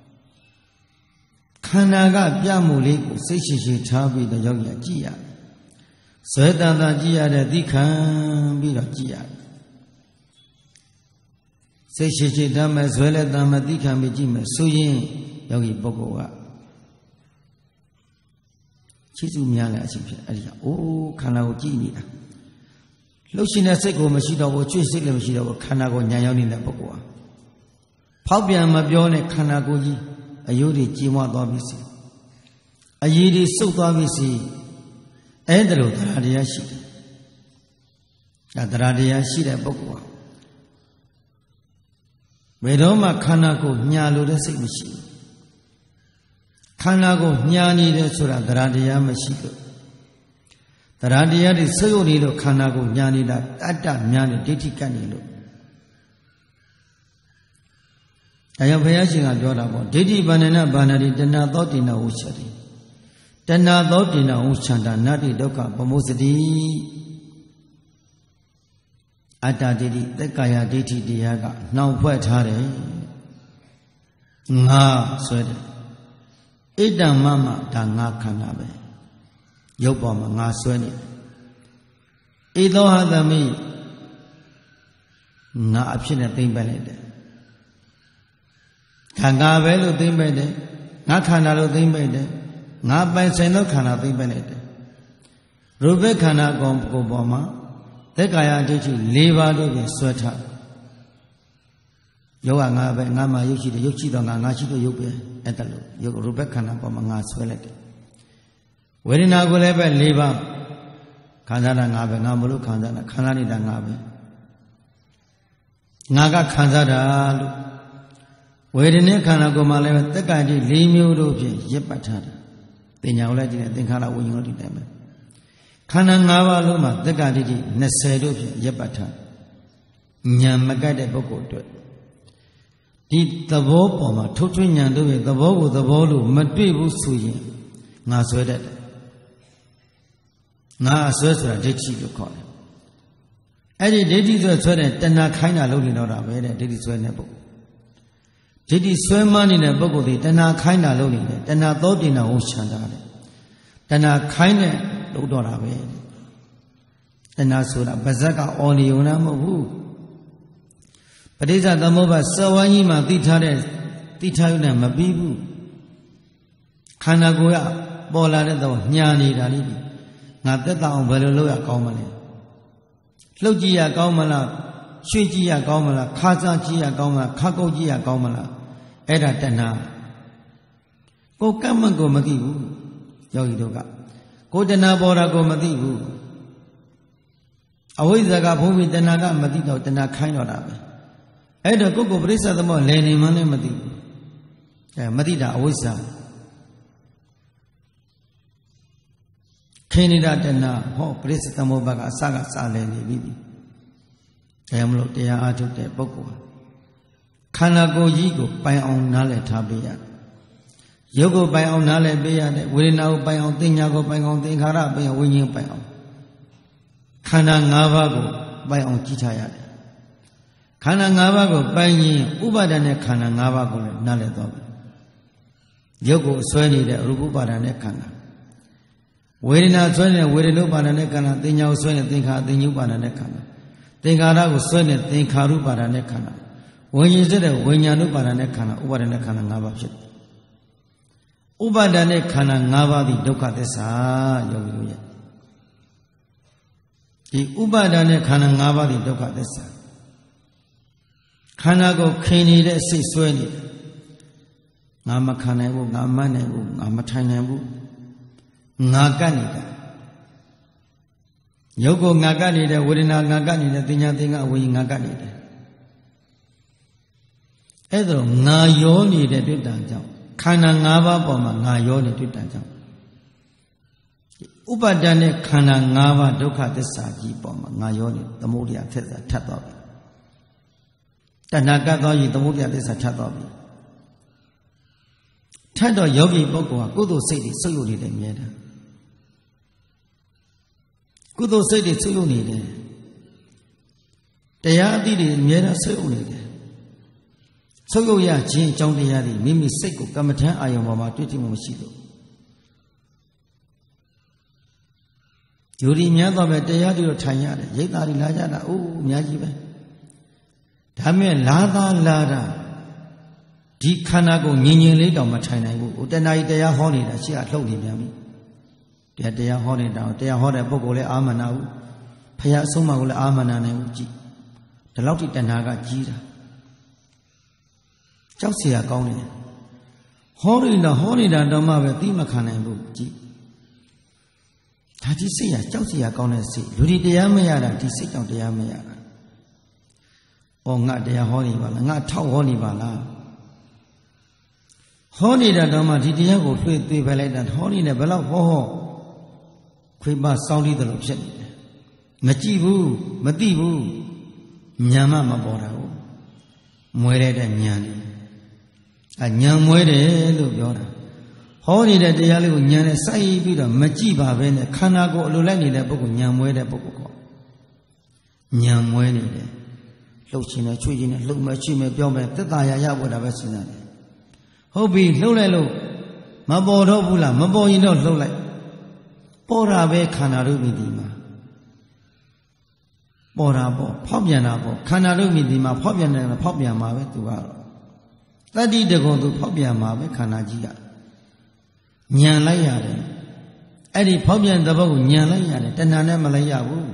ခန္ဓာကပြမှုလေးကိုစိတ်ရှိရှိထားပြီးတော့ရောက်ရကြည့်ရဇွဲတန်တာကြည့်ရတဲ့သိခံပြီးတော့ကြည့်ရစိတ်ရှိရှိထားမယ်ဇွဲလည်းတန်မယ်သိခံပြီးကြည့်မယ်ဆိုရင်ယောဂီပုဂ္ဂိုလ်ကချစ်စုများလည်းအရှိဖြစ်အဲ့ဒီကအိုးခန္ဓာကိုကြည့်နေတာလှုပ်ရှင်တဲ့စိတ်ကိုမရှိတော့ဘူးချွေစိတ်လည်းမရှိတော့ဘူးခန္ဓာကိုညံရောက်နေတဲ့ပုဂ္ဂိုလ်ဟာဖောက်ပြန်မပြောနဲ့ခန္ဓာကိုယ်ကြီးအယုဒ္ဓကြီးမွားသွားပြီစီအရည်တွေစုပ်သွားပြီစီအဲ့ဒါလိုတရားတရားရှိတယ်ဒါတရားတရားရှိတဲ့ပုဂ္ဂိုလ်ဟာဘယ်တော့မှခန္ဓာကိုယ်ညာလိုတဲ့စိတ်မရှိဘူးခန္ဓာကိုညာနေတယ်ဆိုတာတရားတရားမရှိဘူးတရားတရားတွေဆွေးယုံနေလို့ခန္ဓာကိုညာနေတာတတ္တညာနေဒိဋ္ဌိကတ်နေလို့ဒါကြောင့်ဘုရားရှင်ကပြောတာပေါ့ဒိဋ္ဌိဗန္ဒနာဗန္ဒတိတဏသောတိနဝုချတိတဏသောတိနဝုချန္တာနတ္တိဒုက္ခပမုစတိအတ္တဒိဋ္ဌိသက်ကာယဒိဋ္ဌိတရားကနှောင်ဖွဲ့ထားတယ်ငါဆွဲတယ်ဣတ္တမမဒါငါခန္ဓာပဲရုပ်ပေါ်မှာငါဆွဲနေဣသောဟသမိငါအဖြစ်နဲ့သိမ့်ပလိုက်တယ်ဒါငါပဲလို့သိမ့်ပဲတယ်ငါခန္ဓာလို့သိမ့်ပဲတယ်ငါပိုင်ဆိုင်သောခန္ဓာသိမ့်ပဲလိုက်တယ်ရူပခန္ဓာကောင်ကိုပေါ်မှာသက်ကာယဒိဋ္ဌိ၄ပါးတို့ဖြင့်ဆွဲထားယောကငါပဲငါမှရုပ်ရှိတယ်ရုပ်ရှိတော့ငါငါရှိတော့ရုပ်ပဲအဲ့ဒါလို့ရုပ်ရူပခန္ဓာပေါ်မှာငါဆွဲလိုက်တယ်ဝေဒနာကိုလည်းပဲ၄ပါးခံစားတာငါပဲငါမလို့ခံစားတာခံစားနေတာငါပဲငါကခံစားတာလို့ဝေဒနာခန္ဓာကိုယ်မှာလည်းသက်ကာယဒိဋ္ဌိ၄မျိုးတို့ဖြင့်ရစ်ပတ်ထားတာတင်ညာကိုလည်းကြည့်တယ်သင်္ခါရဝိညာဉ်တို့ဒီတိုင်းပဲခန္ဓာ၅ပါးလုံးမှာသက်ကာယဒိဋ္ဌိ၂၀တို့ဖြင့်ရစ်ပတ်ထားဉာဏ်မကတ်တဲ့ပုဂ္ဂိုလ်အတွက်ဒီသဘောပေါ်မှာထုတ်ထွင်းဉာဏ်တို့ရဲ့သဘောကိုသဘောလို့မတွေ့ဘူးဆိုရင်ငါဆွဲတတ်တယ်ငါဆွဲဆိုတာဒိဋ္ဌိလို့ခေါ်တယ်အဲ့ဒီဒိဋ္ဌိဆွဲဆွဲတဲ့တဏှာခိုင်းတာလို့နေတော့တာပဲတဲ့ဒိဋ္ဌိဆွဲတဲ့ပုဂ္ဂိုလ်ဒိဋ္ဌိဆွဲမှနေတဲ့ပုဂ္ဂိုလ်ဒီတဏှာခိုင်းတာလို့နေတယ်တဏှာသောတင်တာကိုခြံတာတယ်တဏှာခိုင်းတဲ့လို့တော့တာပဲတဏှာဆိုတာပါဇက်ကအော်နေုံနာမဟုတ်ဘူးပဋိစ္စသမုပ္ပါစဝိုင်းကြီးမှာသိထားတဲ့သိထားရတဲ့မပြီးဘူးခန္ဓာကိုယ်ကပေါ်လာတဲ့တော့ညာနေတာလေးပြီငါသက်သာအောင်ဘယ်လိုလုပ်ရကောင်းမလဲလှုပ်ကြည့်ရကောင်းမလားရွှေ့ကြည့်ရကောင်းမလားခါစားကြည့်ရကောင်းမလားခါကုတ်ကြည့်ရကောင်းမလားအဲ့ဒါတဏှာကိုကမ္မကိုမသိဘူးယောဂီတို့ကကိုတဏှာပေါ်တာကိုမသိဘူးအဝိဇ္ဇာကဘုံမီတဏှာကမသိတော့တဏှာခိုင်းတော့တာပဲအဲ့တော့ကိုယ်ကိုပရိစ္ဆသမုပ္ပါလည်နေမှလည်းမသိဘူးအဲမသိတာအဝိဇ္ဇာခိနေတာတဏှာဟောပရိစ္ဆသမုပ္ပါကအစကစာလည်နေပြီဒါကြောင့်မလို့တရားအားထုတ်တဲ့ပုဂ္ဂိုလ်ခန္ဓာကိုယ်ကြီးကိုပိုင်အောင်နားလည်ထားပေးရတယ်ရုပ်ကိုပိုင်အောင်နားလည်ပေးရတယ်ဝေဒနာကိုပိုင်အောင်သိညာကိုပိုင်အောင်သင်္ခါရပိုင်အောင်ဝိညာဉ်ပိုင်အောင်ခန္ဓာ၅ပါးကိုပိုင်အောင်ကြည့်ထားရတယ်ခန္ဓာ၅ပါးကိုပိုင်ရင်ဥပါဒณะခန္ဓာ၅ပါးကိုလည်းနားလည်သွားပြီရုပ်ကိုဆွဲနေတဲ့ရူပဥပါဒณะခန္ဓာဝေဒနာဆွဲနေတဲ့ဝေဒနုပါဒณะခန္ဓာသင်ညာကိုဆွဲနေတဲ့သင်္ခါရသင်ညုပါဒณะခန္ဓာသင်္ခါရကိုဆွဲနေတဲ့သင်္ခါရုပါဒณะခန္ဓာဝိညာဉ်ဆွဲတဲ့ဝိညာဏုပါဒณะခန္ဓာဥပါဒณะခန္ဓာ၅ပါးဖြစ်တယ်ဥပါဒณะခန္ဓာ၅ပါးသည်ဒုက္ခသစ္စာယောဂီတို့ရဲ့ဒီဥပါဒณะခန္ဓာ၅ပါးသည်ဒုက္ခသစ္စာခန္ဓာကိုခင်နေတဲ့စိတ်ဆွဲနေငါမခံနိုင်ဘူးငါမနိုင်ဘူးငါမထိုင်နိုင်ဘူးငါကပ်နေတာရုပ်ကိုငါကပ်နေတယ်ဝေဒနာငါကပ်နေတယ်သင်ညာသင်္ကဝိညာဉ်ငါကပ်နေတယ်အဲ့ဒါငါရောနေတဲ့တွေ့တာကြောင့်ခန္ဓာ၅ပါးပေါ်မှာငါရောနေတွေ့တာကြောင့်ဥပါဒณะခန္ဓာ၅ပါးဒုက္ခသစ္စာကြီးပေါ်မှာငါရောနေသမုဒယသစ္စာထပ်သွားပြီတဏှာကပ်သွားရင်သမုဒယသစ္စာထပ်သွားပြီထပ်တော့ယောဂီပုဂ္ဂိုလ်ကကုသိုလ်စိတ်တွေဆုပ်ယုပ်နေတယ်မြဲတယ်ကုသိုလ်စိတ်တွေဆုပ်ယုပ်နေတယ်တရားအသည့်တွေမြဲတယ်ဆုပ်ယုပ်နေတယ်ဆုပ်ယုပ်ရခြင်းအကြောင်းတရားတွေမိမိစိတ်ကိုကမ္မထမ်းအာယုံပေါ်မှာတွေ့ကြည့်မှုမရှိလို့ယူရီများတော့ပဲတရားတွေတော့ထိုင်ရတယ်ရိတ်သားတွေလာကြတာအိုးအများကြီးပဲဒါမဲ့လာသာလာတာဒီခန္ဓာကိုငြင်ငြင်လေးတောင်မထိုင်နိုင်ဘူးဟိုတဏှာကြီးတရားဟောနေတာရှေ့ကလှုပ်နေပြန်ပြီတရားတရားဟောနေတာတရားဟောတဲ့ပုဂ္ဂိုလ်လည်းအာမနာဘူးဖရာအဆုံးမကိုလည်းအာမနာနိုင်ဘူးကြည့်ဒီလောက်ထိတဏှာကကြီးတာကြောက်เสียကောင်းတယ်ဟောနေတာဟောနေတာတော့မှပဲသိမခံနိုင်ဘူးကြည့်ဒါဒီစိတ်ကကြောက်เสียကောင်းတဲ့စိတ်လူဒီတရားမရတာဒီစိတ်ကြောင့်တရားမရတာဩငါတရားဟောနေပါလားငါထောက်ဟောနေပါလားဟောနေတာတော့မှဒီတရားကိုတွေ့သိပဲလိုက်တာဟောနေတယ်ဘယ်လောက်ဟောဟောခွေးပါစောင်းလိတယ်လို့ဖြစ်နေတယ်မကြည့်ဘူးမသိဘူးဉာဏ်မှမပေါ်တာဘူးမွဲတဲ့ဉာဏ်နေအဉာဏ်မွဲတယ်လို့ပြောတာဟောနေတဲ့တရားလေးကိုဉာဏ်နဲ့စိုက်ပြီးတော့မကြည့်ပါပဲနဲ့ခန္ဓာကိုယ်အလိုလိုက်နေတဲ့ပုဂ္ဂိုလ်ဉာဏ်မွဲတဲ့ပုဂ္ဂိုလ်ကောဉာဏ်မွဲနေတယ်လှုပ်ရှင်နဲ့ချွေရှင်နဲ့လှုပ်မယ်ချွေမယ်ပြောမယ်သက်သာရရဖို့တာပဲစဉ်းစားတယ်ဟုတ်ပြီလှုပ်လိုက်လို့မပေါ်တော့ဘူးလားမပေါ်ရင်တော့လှုပ်လိုက်ပေါ်တာပဲခန္ဓာတို့မိဒီမှာပေါ်တာပေါ့ဖောက်ပြန်တာပေါ့ခန္ဓာတို့မိဒီမှာဖောက်ပြန်တယ်ဖောက်ပြန်မှာပဲသူကတော့တတ္တိတကုံသူဖောက်ပြန်မှာပဲခန္ဓာကြီးကညံလိုက်ရတယ်အဲ့ဒီဖောက်ပြန်တဲ့ဘက်ကိုညံလိုက်ရတယ်တဏှာနဲ့မလိုက်ရဘူး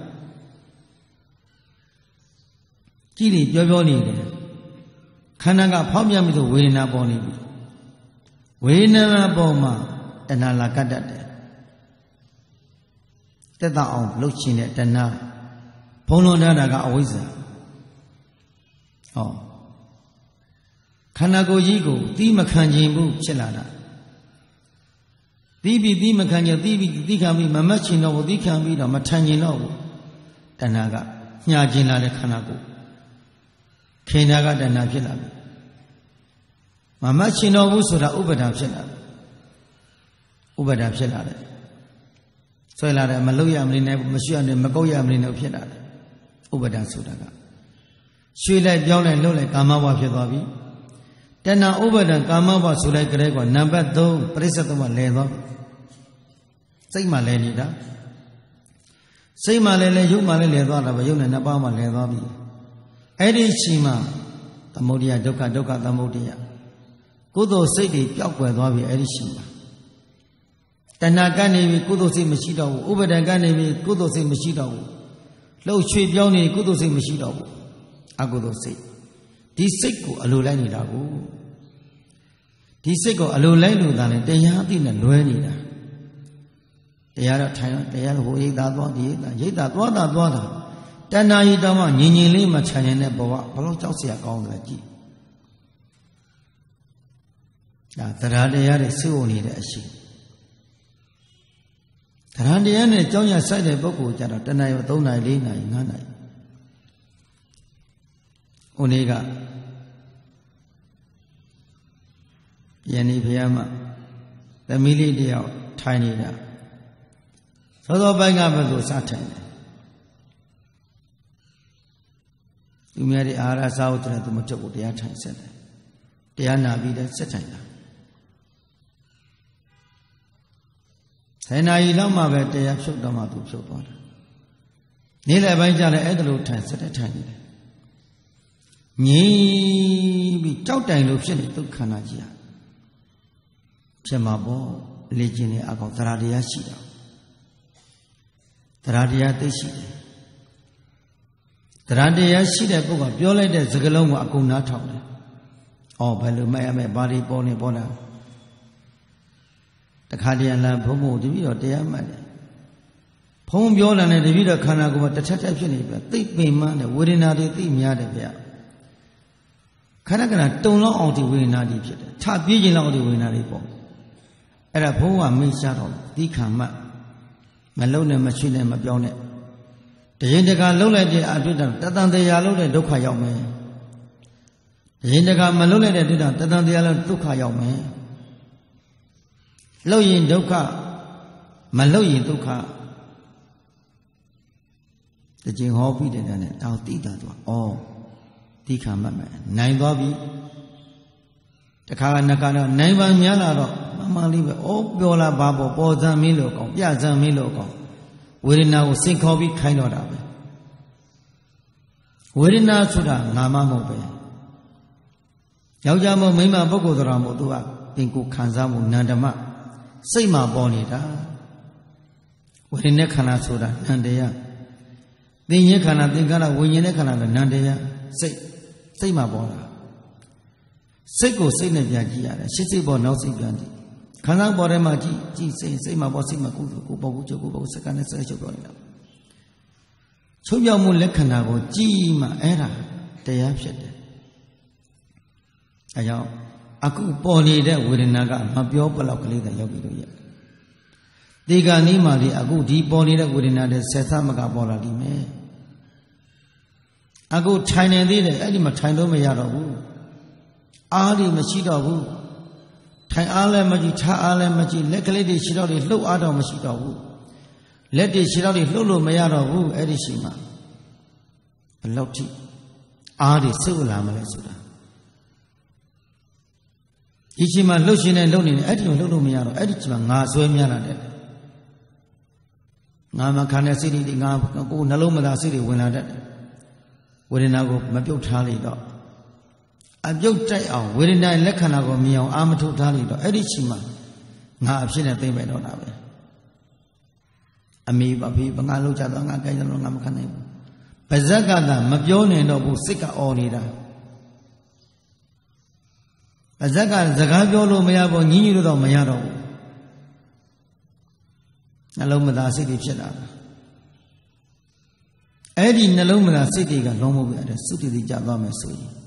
ကြည့်လေပြောပြောနေတယ်ခန္ဓာကဖောက်ပြန်ပြီးတော့ဝေဒနာပေါ်နေပြီဝေဒနာပေါ်မှာတဏှာလာကတ်တတ်တယ်တက်တော့အောင်လှုပ်ရှင်တဲ့တဏှာဘုံလုံးထားတာကအဝိဇ္ဇာဟောခန္ဓာကိုယ်ကြီးကိုသီးမခံခြင်းဘူးဖြစ်လာတာသီးပြီးသီးမခံခြင်းသီးပြီးသီးခံပြီးမမတ်ချင်တော့ဘူးသီးခံပြီးတော့မထန်ခြင်းတော့ဘူးတဏှာကညှာခြင်းလာတဲ့ခန္ဓာကိုယ်ခေနာကတဏှာဖြစ်လာပြီမမတ်ချင်တော့ဘူးဆိုတာဥပဒါဖြစ်လာတယ်ဥပဒါဖြစ်လာတယ်ဆွဲလာတယ်မလုရမနေနဲ့မရှိရနဲ့မကုတ်ရမနေနဲ့ဖြစ်လာတယ်ဥပဒါဆိုတာကရွှေလိုက်ပြောင်းလိုက်လှုပ်လိုက်ကာမဘဝဖြစ်သွားပြီတဏှာဥပဒါကာမဘဝဆိုလိုက်ကလေးကနံပါတ်သုံးပရိစ္ဆေသမလဲသွားစိတ်မှလဲနေတာစိတ်မှလဲလဲရုပ်မှလဲလဲသွားတာပဲရုပ်နဲ့နှစ်ပါးမှလဲသွားပြီအဲ့ဒီချိန်မှာသမုဒယဒုက္ခဒုက္ခသမုဒယကုသိုလ်စိတ်တွေပျောက်ကွယ်သွားပြီအဲ့ဒီချိန်မှာတဏှာကနေပြီကုသိုလ်စိတ်မရှိတော့ဘူးဥပဒံကနေပြီကုသိုလ်စိတ်မရှိတော့ဘူးလှုပ်ရွှေ့ပြောင်းနေကုသိုလ်စိတ်မရှိတော့ဘူးအကုသိုလ်စိတ်ဒီစိတ်ကိုအလိုလိုက်နေတာကိုဒီစိတ်ကိုအလိုလိုက်လို့သာလေတရားအသိနဲ့လွဲနေတာတရားတော့ထိုင်တော့တရားဟိုရိတ်သားသွားဒီရိတ်သားရိတ်သားသွားတာသွားတာတဏှာကြီးတောင်မှငြင်ငြင်လေးမှခြံနေတဲ့ဘဝဘလို့ကြောက်เสียကောင်းတယ်ကြည့်ဒါတရားတရားတွေစိတ်ဝင်နေတဲ့အရှိတရားတရားနဲ့ကြောင်းရဆိုင်တဲ့ပုဂ္ဂိုလ်ကြတော့တဏှာရောသုံးနာရီလေးနာရီငါးနာရီဟိုနေ့ကယနေ့ဘုရားမသမီးလေးတယောက်ထိုင်နေတာသောသောပိုင်းကဘယ်လိုစထိုင်လဲသူများတွေအာဟာရစားဖို့တဲ့သူမထုတ်ဘူးတရားထိုင်ဆက်တယ်တရားနာပြီးတဲ့ဆက်ထိုင်တာထိုင်နာရီလောက်မှပဲတရားဖြုတ်တော့မှသူဖြုတ်သွားတယ်နေ့လယ်ပိုင်းကျလည်းအဲ့ဒါလိုထိုင်ဆက်တဲ့ထိုင်နေတယ်ငြိမ်ပြီးကြောက်တိုင်လို့ဖြစ်နေဒုက္ခနာကြီးอ่ะဖြစ်မှာပေါ့လေ့ကျင့်နေအကောင်သရတရားရှိတာသရတရားသိရှိတယ်သရတရားရှိတဲ့ပုဂ္ဂိုလ်ပြောလိုက်တဲ့စကားလုံးကိုအကုန်နားထောင်တယ်။အော်ဘယ်လိုမှတ်ရမယ်ဘာတွေပေါ်နေပေါ်လာတခါတည်းလားဘုံဘုံတပည့်တော်တရားမှတ်တယ်။ဘုံပြောလာတဲ့တပည့်တော်ခန္ဓာကိုယ်မှာတစ်ထက်ထက်ဖြစ်နေပြီသိပင်မှန်းတယ်ဝေဒနာတွေသိများတယ်ဗျ။ခဏခဏတုံလောက်အောင်ဒီဝေဒနာတွေဖြစ်တယ်။ထပြေးခြင်းလောက်ဒီဝေဒနာတွေပေါ့။အဲ့ဒါဘုံကမိတ်ရှားတော့ဒီခံမှတ်မလုံးနဲ့မချွေနဲ့မပြောင်းနဲ့တရင်တကာလှုပ်လိုက်တဲ့အတွေ့အကြုံတတန်တရားလှုပ်တဲ့ဒုက္ခရောက်မယ်တရင်တကာမလှုပ်လိုက်တဲ့တွေ့တာတတန်တရားလှုပ်ဒုက္ခရောက်မယ်လှုပ်ရင်ဒုက္ခမလှုပ်ရင်ဒုက္ခတကြင်ဟောပြီးတဲ့နဲ့တောင်တိတာသွားဩဒီခံမှတ်မယ်နိုင်သွားပြီတခါကနကတော့နိုင်ပါများလာတော့မမလေးပဲဩပြောလာပါပေါ်ပေါ်စံမင်းလို့ကောင်းပြစံမင်းလို့ကောင်းဝေဒနာကိုစိတ်ခေါ်ပြီးခိုင်းတော့တာပဲဝေဒနာဆိုတာငါမမဟုတ်ပဲယောက်ျားမို့မိန်းမပုဂ္ဂိုလ်တော်မို့သူကပင်ကိုခံစားမှုနန္ဒမစိတ်မှာပေါ်နေတာဝေဒနာခန္ဓာဆိုတာနန္တရားသင်္ညေခန္ဓာသင်္ကာရဝိညာဉ်နဲ့ခန္ဓာကနန္တရားစိတ်စိတ်မှာပေါ်တာစိတ်ကိုစိတ်နဲ့ပြန်ကြည့်ရတယ်ရှစ်စိတ်ပေါ်နောက်စိတ်ပြန်ကြည့်ခန္ဓာပေါ်ထဲမှာကြည့်ကြည့်စိတ်စိတ်မှာပေါ်စိတ်မှာကိုယ်ကိုပေါ်ကိုချုပ်ကိုပေါ်စက္ကန့်နဲ့ဆက်ချုပ်တော့နေတာချုပ်ပြောင်းမှုလက္ခဏာကိုကြည့်မှအဲ့ဒါတရားဖြစ်တယ်အဲကြောင့်အခုပေါ်နေတဲ့ဝေဒနာကမပြောပလောက်ကလေးတည်းရောက်ပြီလို့ရဒီကနေ့မှဒီအခုဒီပေါ်နေတဲ့ဝေဒနာတဲ့ဆက်သမကပေါ်လာလိမ့်မယ်အခုထိုင်နေသေးတယ်အဲ့ဒီမှာထိုင်လို့မရတော့ဘူးအားတွေမရှိတော့ဘူးထိုင်အားလည်းမကြည့်ထားအားလည်းမကြည့်လက်ကလေးတွေခြေထောက်တွေလှုပ်အားတော့မရှိတော့ဘူးလက်တွေခြေထောက်တွေလှုပ်လို့မရတော့ဘူးအဲ့ဒီချိန်မှာဘယ်လောက်ထိအားတွေဆုပ်လာမလဲဆိုတာဒီချိန်မှာလှုပ်ရှင်နဲ့လှုပ်နေတယ်အဲ့ဒီမှာလှုပ်လို့မရတော့အဲ့ဒီချိန်မှာငါဆွဲများလာတယ်ငါမခံတဲ့စိတ်တွေငါကိုယ်နှလုံးမသားစိတ်တွေဝင်လာတတ်တယ်ဝေဒနာကိုမပြုတ်ထားလေတော့အပြုတ်တိုက်အောင်ဝေဒနာလက္ခဏာကိုမြင်အောင်အာမထုတ်ထားလိုက်တော့အဲ့ဒီချိန်မှာငါအဖြစ်နဲ့သိမ့်ပဲတော့တာပဲအမိဘဖေးဘငါလောက်ကြတော့ငါကြိုက်တယ်လို့ငါမခံနိုင်ဘူးပါဇက်ကသာမပြောနိုင်တော့ဘူးစိတ်ကအော်နေတာပါဇက်ကစကားပြောလို့မရဘူးညီးညီးလို့တော့မရတော့ဘူးနှလုံးမသာစိတ်တွေဖြစ်လာတာအဲ့ဒီနှလုံးမသာစိတ်တွေကလုံးမပြတဲ့သုတိတိကြသွားမယ်ဆိုရင်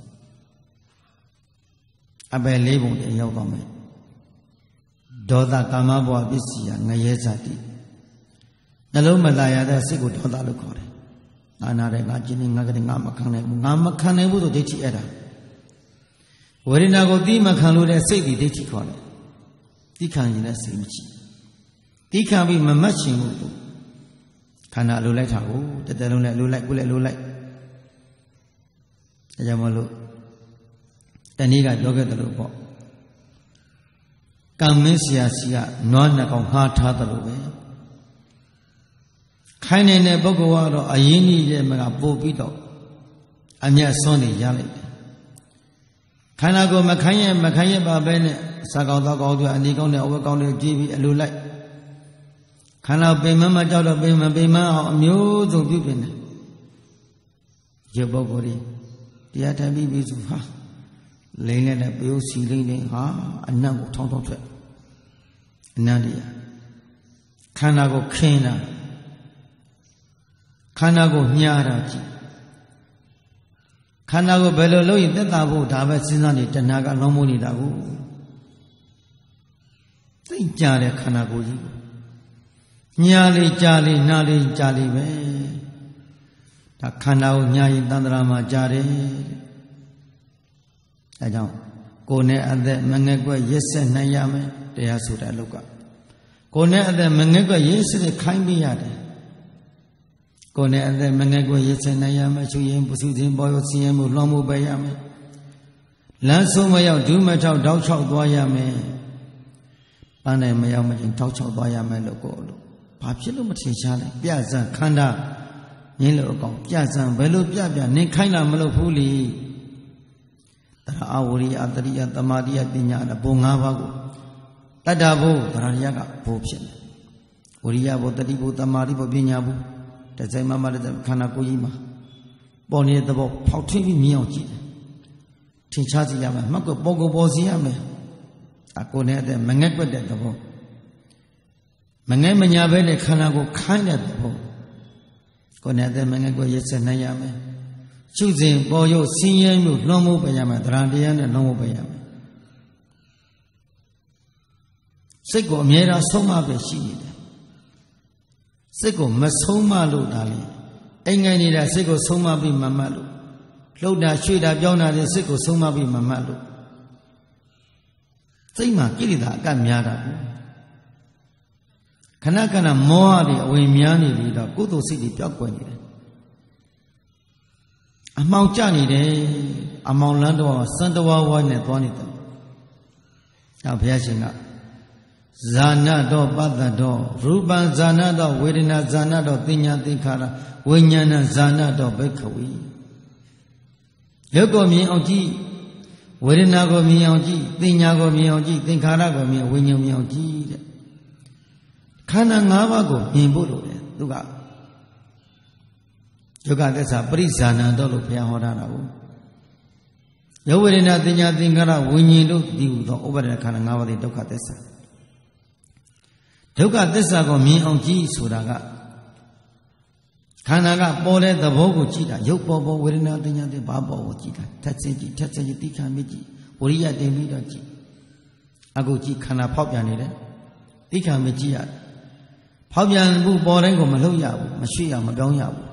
အပယ်လေးပုံတည်းရောက်သွားမယ်ဒေါသကာမဘဝပစ္စည်းငရဲဇတိနှလုံးမသာရတဲ့စိတ်ကိုဒေါသလို့ခေါ်တယ်ငါနာတယ်ငါကျင်းနေငါကလေးငါမခံနိုင်ဘူးငါမခံနိုင်ဘူးဆိုဒိဋ္ဌိအဲ့ဒါဝေဒနာကိုတိမခံလို့တဲ့စိတ်ဒီဒိဋ္ဌိခေါ်တယ်တိခံရင်လည်းစိတ်မရှိတိခံပြီးမမတ်ချင်ဘူးခန္ဓာလိုလိုက်တာကိုတတလုံးနဲ့လိုလိုက်ကိုလည်းလိုလိုက်ဒါကြောင့်မလို့တနေ့ကပြောခဲ့တယ်လို့ပေါ့ကံမင်းဆရာစီကနွားနှစ်ကောင်ဟားထားတယ်လို့ပဲခိုင်းနေတဲ့ပုဂ္ဂိုလ်ကတော့အရင်ကြီးရဲ့မကပို့ပြီးတော့အမျက်စွန်းနေရလိုက်တယ်ခန္ဓာကိုယ်မခိုင်းရမခိုင်းရပါပဲနဲ့စာကောင်းသောကောင်းတွေအနီကောင်းတဲ့အဝတ်ကောင်းတွေကြည့်ပြီးအလိုလိုက်ခန္ဓာပင်မမကြောက်တော့ပင်မပင်မအောင်အမျိုးစုံပြုပြင်တယ်ဒီပုဂ္ဂိုလ်ကြီးတရားထိုင်ပြီးပြီဆိုဟာလိမ့်နေတဲ့ပျိုးစီလိမ့်နေဟာအနံ့ကိုထောင်းထောင်းထွက်အနံ့တရားခန္ဓာကိုခင်းတာခန္ဓာကိုညှားတာကြည့်ခန္ဓာကိုဘယ်လိုလုပ်ရင်သက်သာဖို့ဒါပဲစဉ်းစားနေတဏှာကလုံးမိုးနေတာကိုသိကြတဲ့ခန္ဓာကိုယ်ကြီးညာလေးကြာလေးနာလေးကြာလေးပဲဒါခန္ဓာကိုညာရင်တန္တရာမှာကြာတယ်အဲကြောင့်ကိုယ်နဲ့အသက်မငဲ့ကွက်ရစ်ဆက်နိုင်ရမယ်တရားဆိုတဲ့အလုပ်ကကိုယ်နဲ့အသက်မငဲ့ကွက်ရစ်ဆက်ခိုင်းပေးရတယ်ကိုယ်နဲ့အသက်မငဲ့ကွက်ရစ်ဆက်နိုင်ရမယ်ချူရင်ပစုခြင်းပေါ်ရဆင်းရဲမှုလွှမ်းမိုးပဲရမယ်လမ်းဆုံးမရောက်ဒုမထောက်တောက်ချောက်သွားရမယ်ပန်းနိုင်မရောက်မချင်းတောက်ချောက်သွားရမယ်လို့ကိုယ်လို့ဘာဖြစ်လို့မထင်ရှားလဲပြဇံခန္ဓာရင်းလို့အကောင်ပြဇံဘယ်လိုပြပြနေခိုင်းတာမလုပ်ဘူးလေတရားအဝရိယတရိယသမာဓိယပညာဘုံ၅ပါးကိုတတ္တဘုတရားရကဘုဖြစ်တယ်ဝရိယဘုတတိဘုသမာဓိဘုပညာဘုတစိုက်မမတဲ့ခန္ဓာကိုယ်ကြီးမှာပေါ်နေတဲ့သဘောဖောက်ထွင်းပြီးမြင်အောင်ကြည့်တယ်ထင်ရှားစီရမယ်မှတ်ကိုပေါ်ကိုပေါ်စီရမယ်အကိုနဲ့တဲ့မငဲ့ကွက်တဲ့သဘောမငဲ့မညာပဲနဲ့ခန္ဓာကိုခိုင်းတဲ့သဘောကိုနဲ့တဲ့မငဲ့ကွက်ရစ်ဆက်နိုင်ရမယ်ရှုစဉ်ပေါ်ရုပ်ဆင်းရဲမှုလွှမ်းမိုးပေးရမယ်တရားတရားနဲ့လွှမ်းမိုးပေးရမယ်စိတ်ကိုအမြဲတမ်းဆုံးမပဲရှိနေတယ်စိတ်ကိုမဆုံးမလို့ဒါလေအိမ်ငိုင်နေတာစိတ်ကိုဆုံးမပြီးမမှတ်လို့လှုပ်တာရွှေ့တာပြောင်းတာတွေစိတ်ကိုဆုံးမပြီးမမှတ်လို့စိတ်မှာကိလေသာအကတ်များတာခဏခဏမောဟတွေအဝင်များနေပြီးတော့ကုသိုလ်စိတ်တွေပျောက်ကွယ်နေတယ်အမှောင်ကျနေတယ်အမောင်လန်းတော့စံတဝါဝါနဲ့သွားနေတယ်။ဒါဘုရားရှင်ကဇာနတော်ပတ္တတော်ရူပံဇာနတော်ဝေဒနာဇာနတော်သင်ညာသင်္ခါရဝိညာဏဇာနတော်ဘိက္ခဝီရုပ်ကိုမြင်အောင်ကြည့်ဝေဒနာကိုမြင်အောင်ကြည့်သင်ညာကိုမြင်အောင်ကြည့်သင်္ခါရကိုမြင်ဝိညာဉ်မြင်အောင်ကြည့်တဲ့ခန္ဓာ၅ပါးကိုမြင်ဖို့လိုတယ်သူကဒုက္ခသစ္စာပရိဇာဏတော်လို့ဘုရားဟောထားတာကိုယောဝေဒနာသင်ညာသင်္ခါရဝိညာဉ်တို့ဒီဟူသောဥပါဒနာခန္ဓာ၅ပါးသည်ဒုက္ခသစ္စာဒုက္ခသစ္စာကိုမြင်အောင်ကြည့်ဆိုတာကခန္ဓာကပေါ်တဲ့သဘောကိုကြည့်တာရုပ်ပေါ်ပေါ်ဝေဒနာသင်ညာသင်ဘာပေါ်ကိုကြည့်တာထက်စင်ကြည့်ထက်စင်ကြည့်တိခါမြကြည့်ဝရိယတင်ပြီးတော့ကြည့်အခုကြည့်ခန္ဓာဖောက်ပြန်နေတယ်တိခါမြကြည့်ရတယ်ဖောက်ပြန်မှုပေါ်တိုင်းကိုမလှုပ်ရဘူးမရွှေ့ရမပြောင်းရဘူး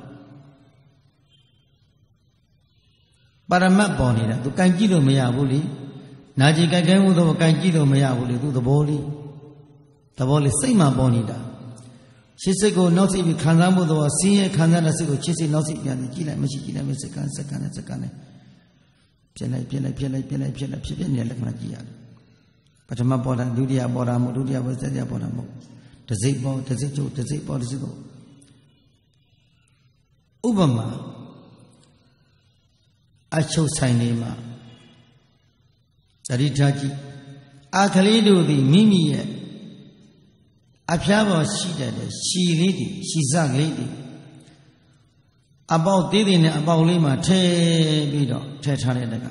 ပါရမတ်ပေါ်နေတာသူကန်ကြည့်လို့မရဘူးလေနာကြည်ကြိုက်ခဲမှုတော့ကန်ကြည့်လို့မရဘူးလေသူသဘောလေးသဘောလေးစိတ်မှပေါ်နေတာရှစ်စိတ်ကိုနောက်စိတ်ပြီးခံစားမှုတော့ဆင်းရဲခံစားတဲ့စိတ်ကိုချစ်စိတ်နောက်စိတ်ပြန်ကြည့်လိုက်မရှိကြည့်လိုက်မစက္ကန့်စက္ကန့်နဲ့စက္ကန့်နဲ့ပြက်လိုက်ပြက်လိုက်ပြက်လိုက်ပြက်လိုက်ပြက်လိုက်ဖြစ်ဖြစ်နေတဲ့လက္ခဏာကြည့်ရတယ်ပထမပေါ်တာဒုတိယပေါ်တာမဟုတ်ဒုတိယပေါ်စက်ရပေါ်တာမဟုတ်တစိတ်ပေါ်တစိတ်ကျိုးတစိတ်ပေါ်တစိတ်ပေါ်ဥပမာအချုပ်ဆိုင်လေးမှာ Saritaji Akalido the Mimi Apyabo she did, she lady, she's a lady. About Didin, about Lima, te bido, te taredega.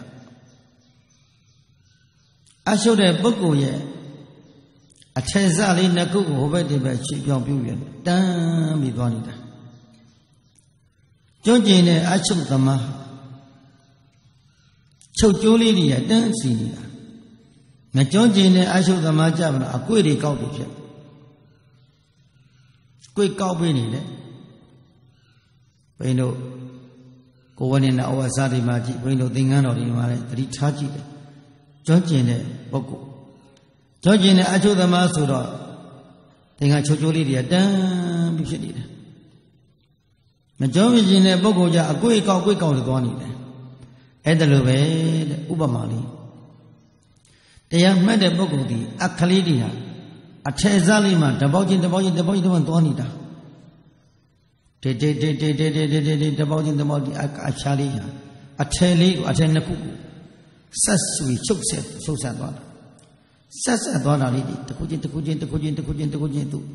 I showed a book ye. A tezali naku over the bed, she young billion. Damn me, Bonita. Georgine, I showed the ma. So Julie, a dancing. Na Georgine, I showed the ma jam, a query cowbridge. Quick cowbridge. We know go on in our Sadi magic, we know the Angano in my three touchy. Georgine, Boko. Georgine, I told the master, think I told you, damn, if she did. The Georgine Boko, a quick out, quick out of one. Edelove, Ubamali. They have met a Boko, a Kalidia, a Tezalima, the Bogin, the Bogin, the Bogin, the Bonita. De de de de de de de de de the body the body a chalia a teli a tenaku sasui chokset so sad one sasa dona lady the kujin the kujin the kujin the kujin the kujin to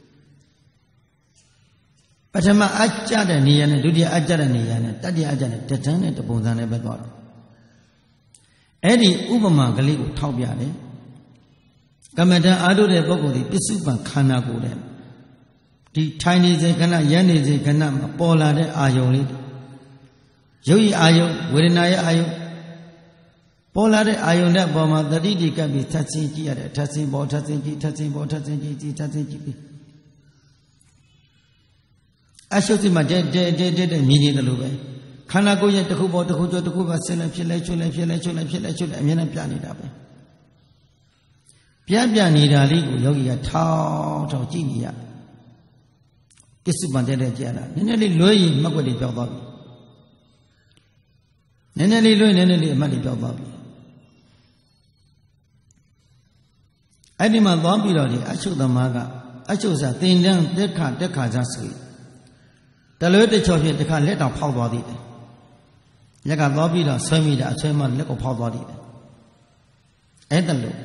Patama Ajada Niana do the Ajada Niana Tadi Ajana Tatan the Bonzane Bedor Eddie Ubama Galigo Taubiane Kamada Ado de Bogo the Pisupan Kanago The Chinese cannot Yanis cannot Pola de Ayoli Joey Ayo, Wirinaya Ayo Pola de Ayona Boma, the Didi can be touching Gia, touching ball, touching G, touching ball, touching G, touching G. I showed him a dead, dead, dead, dead, and meaning the Lube. Can I go yet to Kubo to Kujo to Kuba, Silla, Pilla, Chula, Pilla, Chula, Pilla, Chula, and Yana Pianida? Pianida Ligo, Yogi, a tau, tau, Ginia. Kisuban de Jana, Nenelli Louis Magwadi Pelbabi. Nenelli Louis Nenelli Madi Pelbabi. I demand Bombirodi, I show the Maga, I chose a thin down, they can't, they can't just sweet. The Lord Church, they can't let our power body. Yaga Bobby, Swami, a swimmer, little power body. And the look.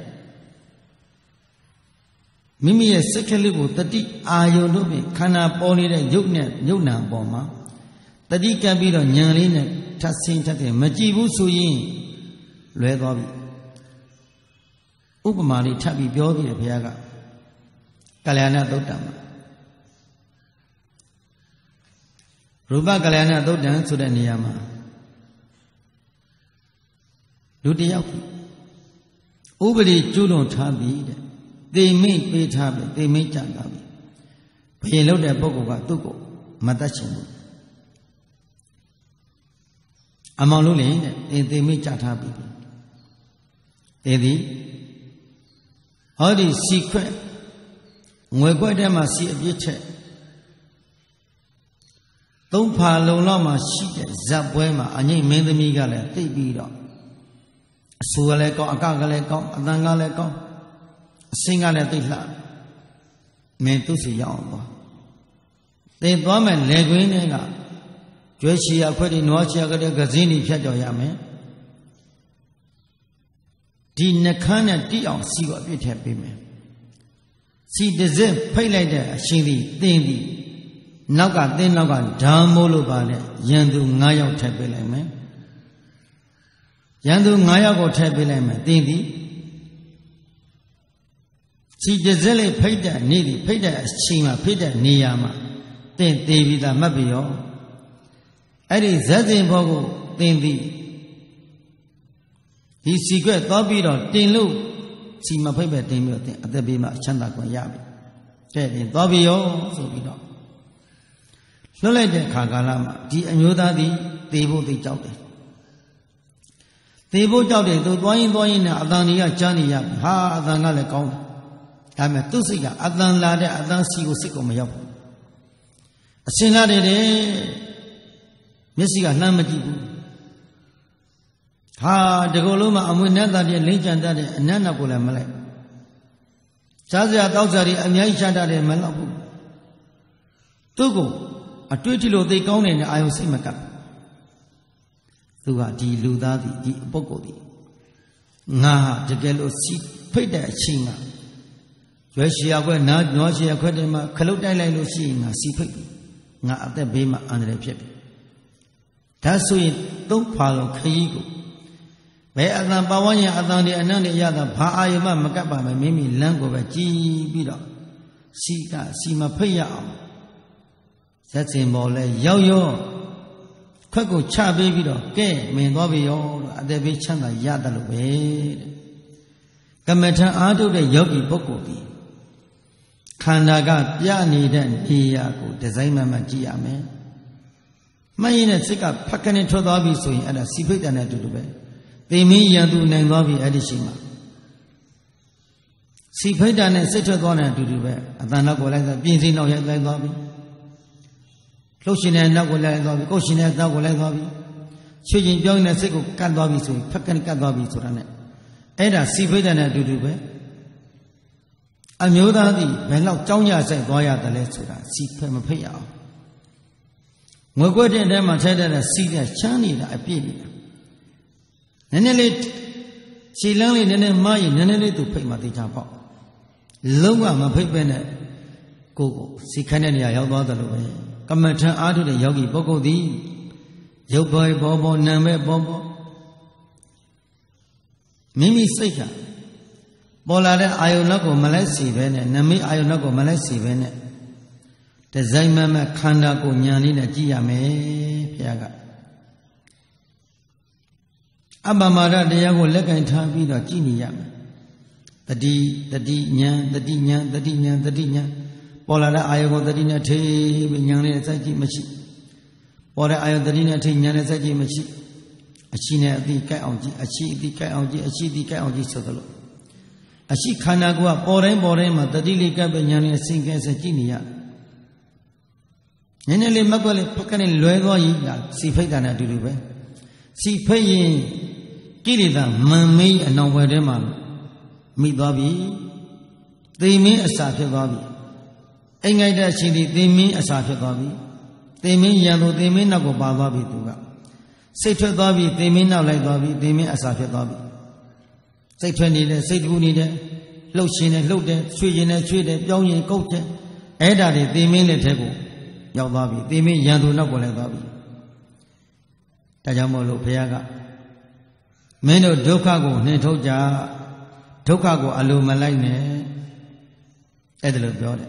Mimi is secondly with the deep Ayonobi, Kana Pony, Yugna, Yuna Boma. The deep can be on Yanlin, Tassin Tate, Majibu Suyin, Legobi. Upamali Tabi Biobi of Yaga, Galana Dotama. Ruba Galana Dotan to the Niyama. Dutiaki. Ubadi Juno Tabi. They make pay tablet, they make Jangabi. Pay load a Bogoga, Tuko, Matachin. Among Lulin, they make Jatabi. Eddie, all these secret, we go them a see a bit. Don't palo lama sheet, Zabuema, and ye made the Migale, they beat up. Sualeco, a Gagaleco, a Dangaleco. Single at the lab. Meant to see young. They bomb and leguinega. Joshia put in Nochia Gazini Piadoyame. Di Nakana Dio, see what it had been. See the zip, pay like that, Shili, Dindi. Naga, then Naga, Damolo Bale, Yandu Nayo Tabelame. Yandu Nayago Tabelame, Dindi. See the Zele paid that needy, paid that Chima, paid that Niyama, then David Mabio. Eddie Zazin Bogo, then the his secret Dobido, then Lu, Chima paper, then at the Bima Chanda Yabi. Then Dobio, so we know. No like the Kagalama, the Anuda, the Debo the Jowdy. Debo Jowdy, the Dwayne Dwayne, Adania, Johnny Yab, Ha, Adana Count. I met two cigar, Adan Lade, Adan Sigo Sico Mayap. A sinade de Messiga Namadibu. Ha, the Goloma, and we never did legend that and Nanapula Malay. Chazia Dawsari and Yaishada de Malabu. Togo, a twitilo they count in the Iosimaka. Tuga di Ludadi di Bogodi. ngà để cái lỗ xì phải để chi mà rồi xì áo quên nát nói xì áo quên mà khâu lúc đây lại lỗ xì ngà xì phải ngà để bề mà anh để phết đã suy tốt phá lòng khí của bé anh ta bảo anh anh ta đi anh ta đi ra ta phá ai mà mà các bạn mình mình làm của bé chi biết đó xì cả xì mà phải ya sẽ xem bao lại yêu yêu khắc của cha bé biết đó cái mình nói biết yo anh ta biết chăng là ya ta lúc bé cái mà thằng anh tôi để yêu cái bốc của đi khán giả cả ya ni đến đi ya của design mà mà chỉ ya mẹ mấy này sẽ cả phát cái này cho đó bị sôi anh ta xì phải ta này tụi bé tìm ý nhận tu này đó bị ai đi xem mà xì phải ta này sẽ cho đó này tụi bé anh ta nói của lại là biến sinh nào vậy lại đó bị lúc xin này nói của lại đó bị câu xin này nói của lại đó bị chuyện gìပြောnày sẽ của cắt đó bị sôi phát cái này cắt đó bị sôi ra này ấy là xì phải ta này tụi bé anh nhớ ta thì phải lâu trong nhà sẽ có nhà ta lấy sôi ra xì phải mà phải ao người quê trên đây mà thấy đây là xì là chán đi là biết đi nên nên lấy xì lăng lấy nên nên mai nên nên lấy tụ phải mà đi chạm vào lâu quá mà phải bên này cô xì khai này nhà giàu đó rồi vậy cầm mà thằng ai thôi để giàu gì bao cô đi giàu bơi bao bao nam bơi bao bao mình mình xây cả bao là đấy ai nó cũng mà lấy xì bên này nam mình ai nó cũng mà lấy xì bên này để dạy mà mà khán giả của nhà này là chỉ là mấy phía cả Abba Mara de Yago Lekan Tabi da Jiniyam. The D, the D, Yan, the D, Yan, the D, Yan, the D, Yan. Pola Ayago, the Dina Tea, Yan, Saki Machi. Pola Ayo, the Dina Tea, Yan, Saki Machi. A China, the Kaonji, a Chi, the Kaonji, a Chi, the Kaonji Sotolo. A Chi Kanagua, Porem, Porema, the Dili Gabanyan, Sink as a Jinia. Nenele Magwale, Pakan, Luego, Sifetana to do. See paying Kirida, Mammy, and no where them me Bobby. They mean a Safi Bobby. Engada Chili, they mean a Safi Bobby. They mean yellow, they mean not go Bobby to say to Bobby, they mean not like Bobby, they mean a Safi Bobby. Say twenty, say two need it, low chin and low there, three in a tree, young and coat. Edda, they mean a table. Young Bobby, they mean yellow, not go like Bobby. Tajamolo Piaga Meno Dokago, Netoja, Tokago, Alumalane, Edlo Bode.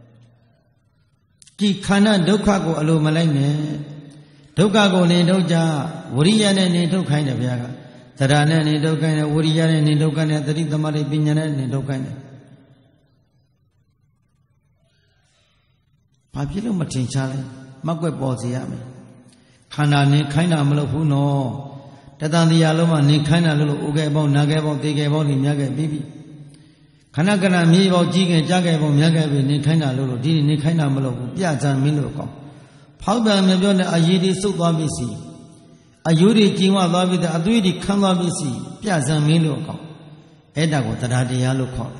Kikana Dokago, Alumalane, Tokago, Netoja, Wurian and Neto kind of Yaga, Tarana, Neto kind of Wurian and Neto kind of the Mari Pinyan and Neto kind of Papilo Martin Charlie, Magwe Boziami. Khana ne khaina ma lok bhu no tatan tiya long ma ne khaina lo lo oge baw na ge baw te ge baw ni mya ge bi bi khana kana mi baw ji ge ja ge baw mya ge bi ne khaina lo lo di ne khaina ma lok bhu pya chan min lo kaw phao ta mya pyo ne a yi di suk twa bi si a yu ri jin wa twa bi da a thwi di khan twa bi si pya chan min lo kaw eta ko tara tiya lo khaw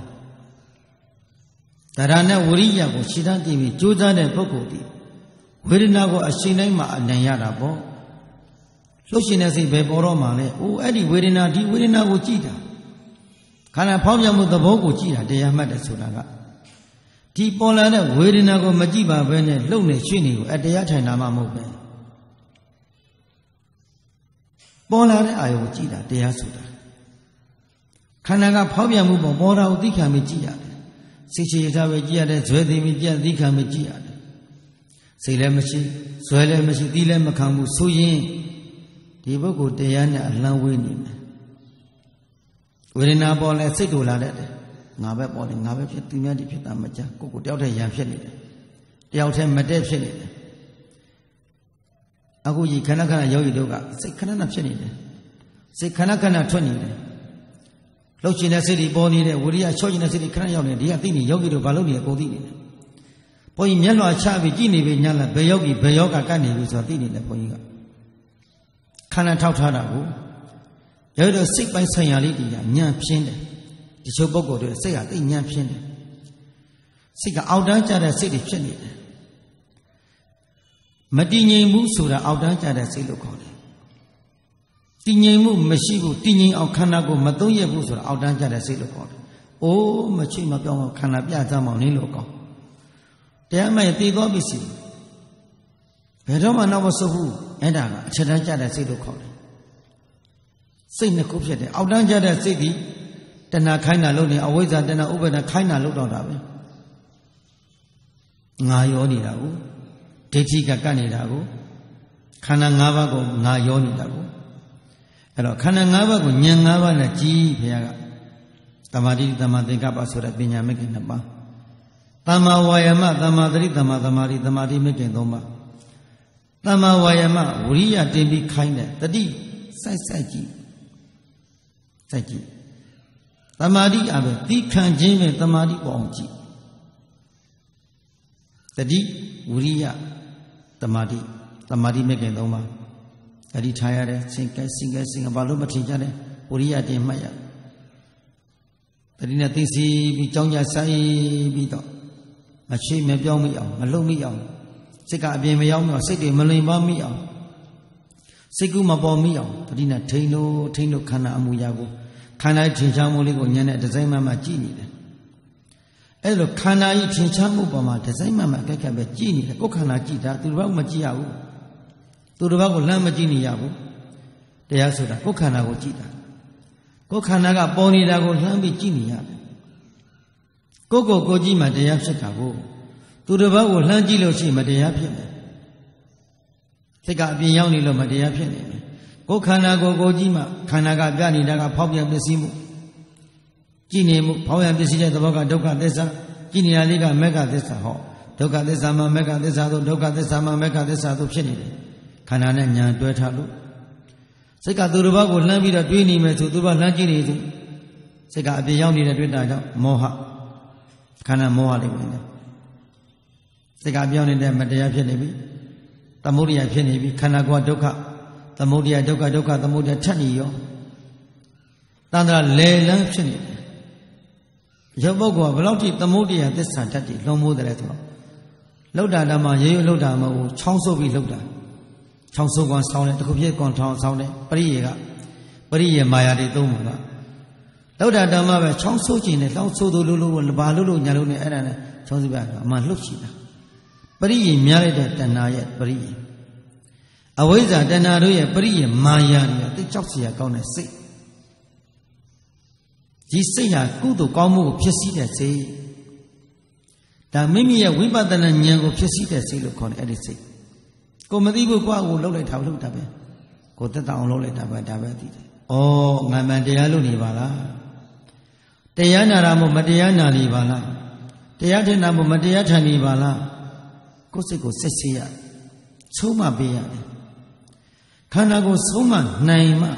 tara ne wuriya ko shidan ti bi joja de phokko ti Vedana go a shinai ma anayada bo. Luciana say Beboro Male, oh, Eddie Vedana, di Vedana go cheetah. Can I pound with the Bogo cheetah, they are mad at Sudaga. T. Pola, Vedana go Majiba, when lonely Shini at the Yatanama Mobe. Pola, I will cheetah, they are Suda. Kanaga Pavia Mubo, Bora, Dika Mijia. Sixty years away, that's where they Mijia, Dika Mijia. Say Lemashi, Swellemashi, Dilemacamu, Suyin, Dibogo Diana, and winning. Within our ball at Sidula, Nava balling, Nava Fitimia, Pitamaja, Coco Delta Yamfini. The outer Made Finny. Aguji Kanaka Yoidoga, say Kanana Finny. Say Kanakana twenty. Lochina City, Bonnie, Wuria, Chojina City, Crayon, Diatini, Yogi to Valonia, Godini. Poi Yellow Chavi Gini Vignala, Bayogi, Bayoga Gani with a thing in the Poiga. Kana Tautara, you're sick by Sayality, Yan Pinde. The Chobogo to say a thing Yan Pinde. Sick out the city Pinde. Madini Musura out the city. တင်းငိမ်မှုမရှိဘူးတင်းငိမ်အောင်ခန္ဓာကိုမသုံးရဘူးဆိုတာအောက်တန်းကြတဲ့စိတ်လို့ခေါ်တယ်။အိုးမချိမပြောင်းခန္ဓာပြကြမောင်းနေလို့ကောင်းတရားမဲ့တည်သောပစ္စည်းဘယ်တော့မှနောက်မဆုတ်ဘူးအဲ့ဒါကအချက်တန်းကြတဲ့စိတ်လို့ခေါ်တယ်။စိတ်နှစ်ခုဖြစ်တယ်အောက်တန်းကြတဲ့စိတ်ဒီတဏှာခိုင်းတာလို့နေအဝိဇ္ဇာတဏှာဥပါဒနာခိုင်းတာလို့တော့တာပဲငါရောနေတာကိုဒိဋ္ဌိကကပ်နေတာကိုခန္ဓာ၅ပါးကိုငါရောနေတာကိုအဲ့တော့ခန္ဓာ၅ပါးကိုဉာဏ်၅ပါးနဲ့ကြည်ဘုရားကသမာဓိသမာသင်္ကပ္ပဆိုတဲ့ပညာမဂ္ဂင်နှစ်ပါးသမ္မာဝါယာမသမ္မာသတိသမ္မာသမာဓိသမာဓိမဂ္ဂင်သုံးပါးသမ္မာဝါယာမဝိရိယတင်ပြီးခိုင်းတဲ့တတိစိုက်စိုက်ကြည့်စိုက်ကြည့်သမာဓိအပဲတိခံခြင်းပဲသမာဓိပေါ်အောင်ကြည့်တတိဝိရိယသမာဓိသမာဓိမဂ္ဂင်သုံးပါးတတိထားရတဲ့စင်ကဲစင်ကဲစင်ကဘာလို့မထင်ကြတဲ့ဝိရိယတင်မှတ်ရတတိနဲ့သိစီပြီးကြောင်းကြဆိုင်ပြီးတော့မချိမပြောင်းမိအောင်မလုံမိအောင်စိတ်ကအပြင်မရောက်တော့စိတ်တွေမလိမ်ပါမိအောင်စိတ်ကူးမပေါ်မိအောင်တတိနဲ့ထိန်လို့ထိန်လို့ခန္ဓာအမူအရာကိုခန္ဓာထင်ရှားမှုလေးကိုဉာဏ်နဲ့ဒီဇိုင်းမှမှကြည့်နေတယ်အဲ့လိုခန္ဓာကြီးထင်ရှားမှုပေါ်မှာဒီဇိုင်းမှမှအကက်ကက်ပဲကြည့်နေတယ်ကိုယ်ခန္ဓာကြည့်တာသူတစ်ပါးမကြည့်ရဘူးသူတစ်ပါးကိုလှမ်းမကြည့်နေရဘူးတရားဆိုတာကိုယ်ခန္ဓာကိုကြည့်တာကိုယ်ခန္ဓာကပေါ်နေတာကိုလှမ်းပြီးကြည့်နေရတယ်ကိုယ်ကိုကိုကြည့်မှတရားဖြစ်တာကိုသူတစ်ပါးကိုလှမ်းကြည့်လို့ရှိရင်မတရားဖြစ်မယ်စိတ်ကအပြင်ရောက်နေလို့မတရားဖြစ်နေတယ်ကိုယ်ခန္ဓာကိုကိုကြည့်မှခန္ဓာကပြနေတာကဖောက်ပြန်ပစ္စည်းမှုကြည့်နေမှုဖောက်ပြန်ပစ္စည်းတဲ့သဘောကဒုက္ခသစ္စာကြည့်နေတာလေးကမဂ္ဂသစ္စာဟောဒုက္ခသစ္စာမှာမဂ္ဂသစ္စာသို့ဒုက္ခသစ္စာမှာမဂ္ဂသစ္စာသို့ဖြစ်နေတယ်ခန္ဓာနဲ့ညာတွဲထားလို့စိတ်ကသူတစ်ပါးကိုလှမ်းပြီးတော့တွေးနေမယ်ဆိုသူတစ်ပါးလှမ်းကြည့်နေသူစိတ်ကအပြင်ရောက်နေတဲ့တွေ့တာကြောင့်မောဟခန္ဓာမောဟလေးပဲစိတ်ကပြောင်းနေတဲ့မတရားဖြစ်နေပြီသမုဒိယဖြစ်နေပြီခန္ဓာကိုယ်ဒုက္ခသမုဒိယဒုက္ခဒုက္ခသမုဒိယထက်နေရောတန်ត្រာလေလန်းဖြစ်နေတယ်ရုပ်ပုဂ္ဂိုလ်ကဘယ်လောက်ထိသမုဒိယသစ္စာဓာတ်တွေလွန်မိုးတယ်လဲဆိုတော့လှုပ်တာဓမ္မရေရွလှုပ်တာမဟုတ်ဘူးချောင်းဆုပ်ပြီးလှုပ်တာချောင်းဆုပ်ကောင်ဆောင်းတယ်တခုဖြစ်ကောင်ထောင်းဆောင်းတယ်ပရိယေကပရိယေမာယာတွေသုံးမှာကလှုပ်တာဓမ္မပဲချောင်းဆုပ်ခြင်းနဲ့လှောင်းဆုပ်သူလို့လို့ဘာလို့လို့ညာလို့နဲ့အဲ့ဒါနဲ့ချောင်းစုပ်ပြအမှလှုပ်ချင်တာပရိယေများလိုက်တဲ့တဏှာရဲ့ပရိယေအဝိဇ္ဇာတဏှာတို့ရဲ့ပရိယေမာယာတွေတိတ်ကြောက်เสียကောင်းတဲ့စိတ်ဒီစိတ်ဟာကုသိုလ်ကောင်းမှုကိုဖြစ်စည်းတဲ့စိတ်ဒါမိမိရဲ့ဝိပဿနာဉာဏ်ကိုဖြစ်စည်းတဲ့စိတ်လို့ခေါ်တယ်အဲ့ဒီစိတ်ကိုမသိဘူးကွာကိုလှုပ်လိုက်တာလှုပ်တာပဲကိုသက်သာအောင်လှုပ်လိုက်တာပဲဒါပဲသိတယ်ဩငါမှန်တရားလုပ်နေပါလားတရားနာတာမို့မတရားနာနေပါလားတရားထင်တာမို့မတရားထင်နေပါလားကိုယ်စိတ်ကိုစစ်ဆေးရဆုံးမပေးရတယ်ခန္ဓာကိုယ်ဆုံးမနိုင်မှ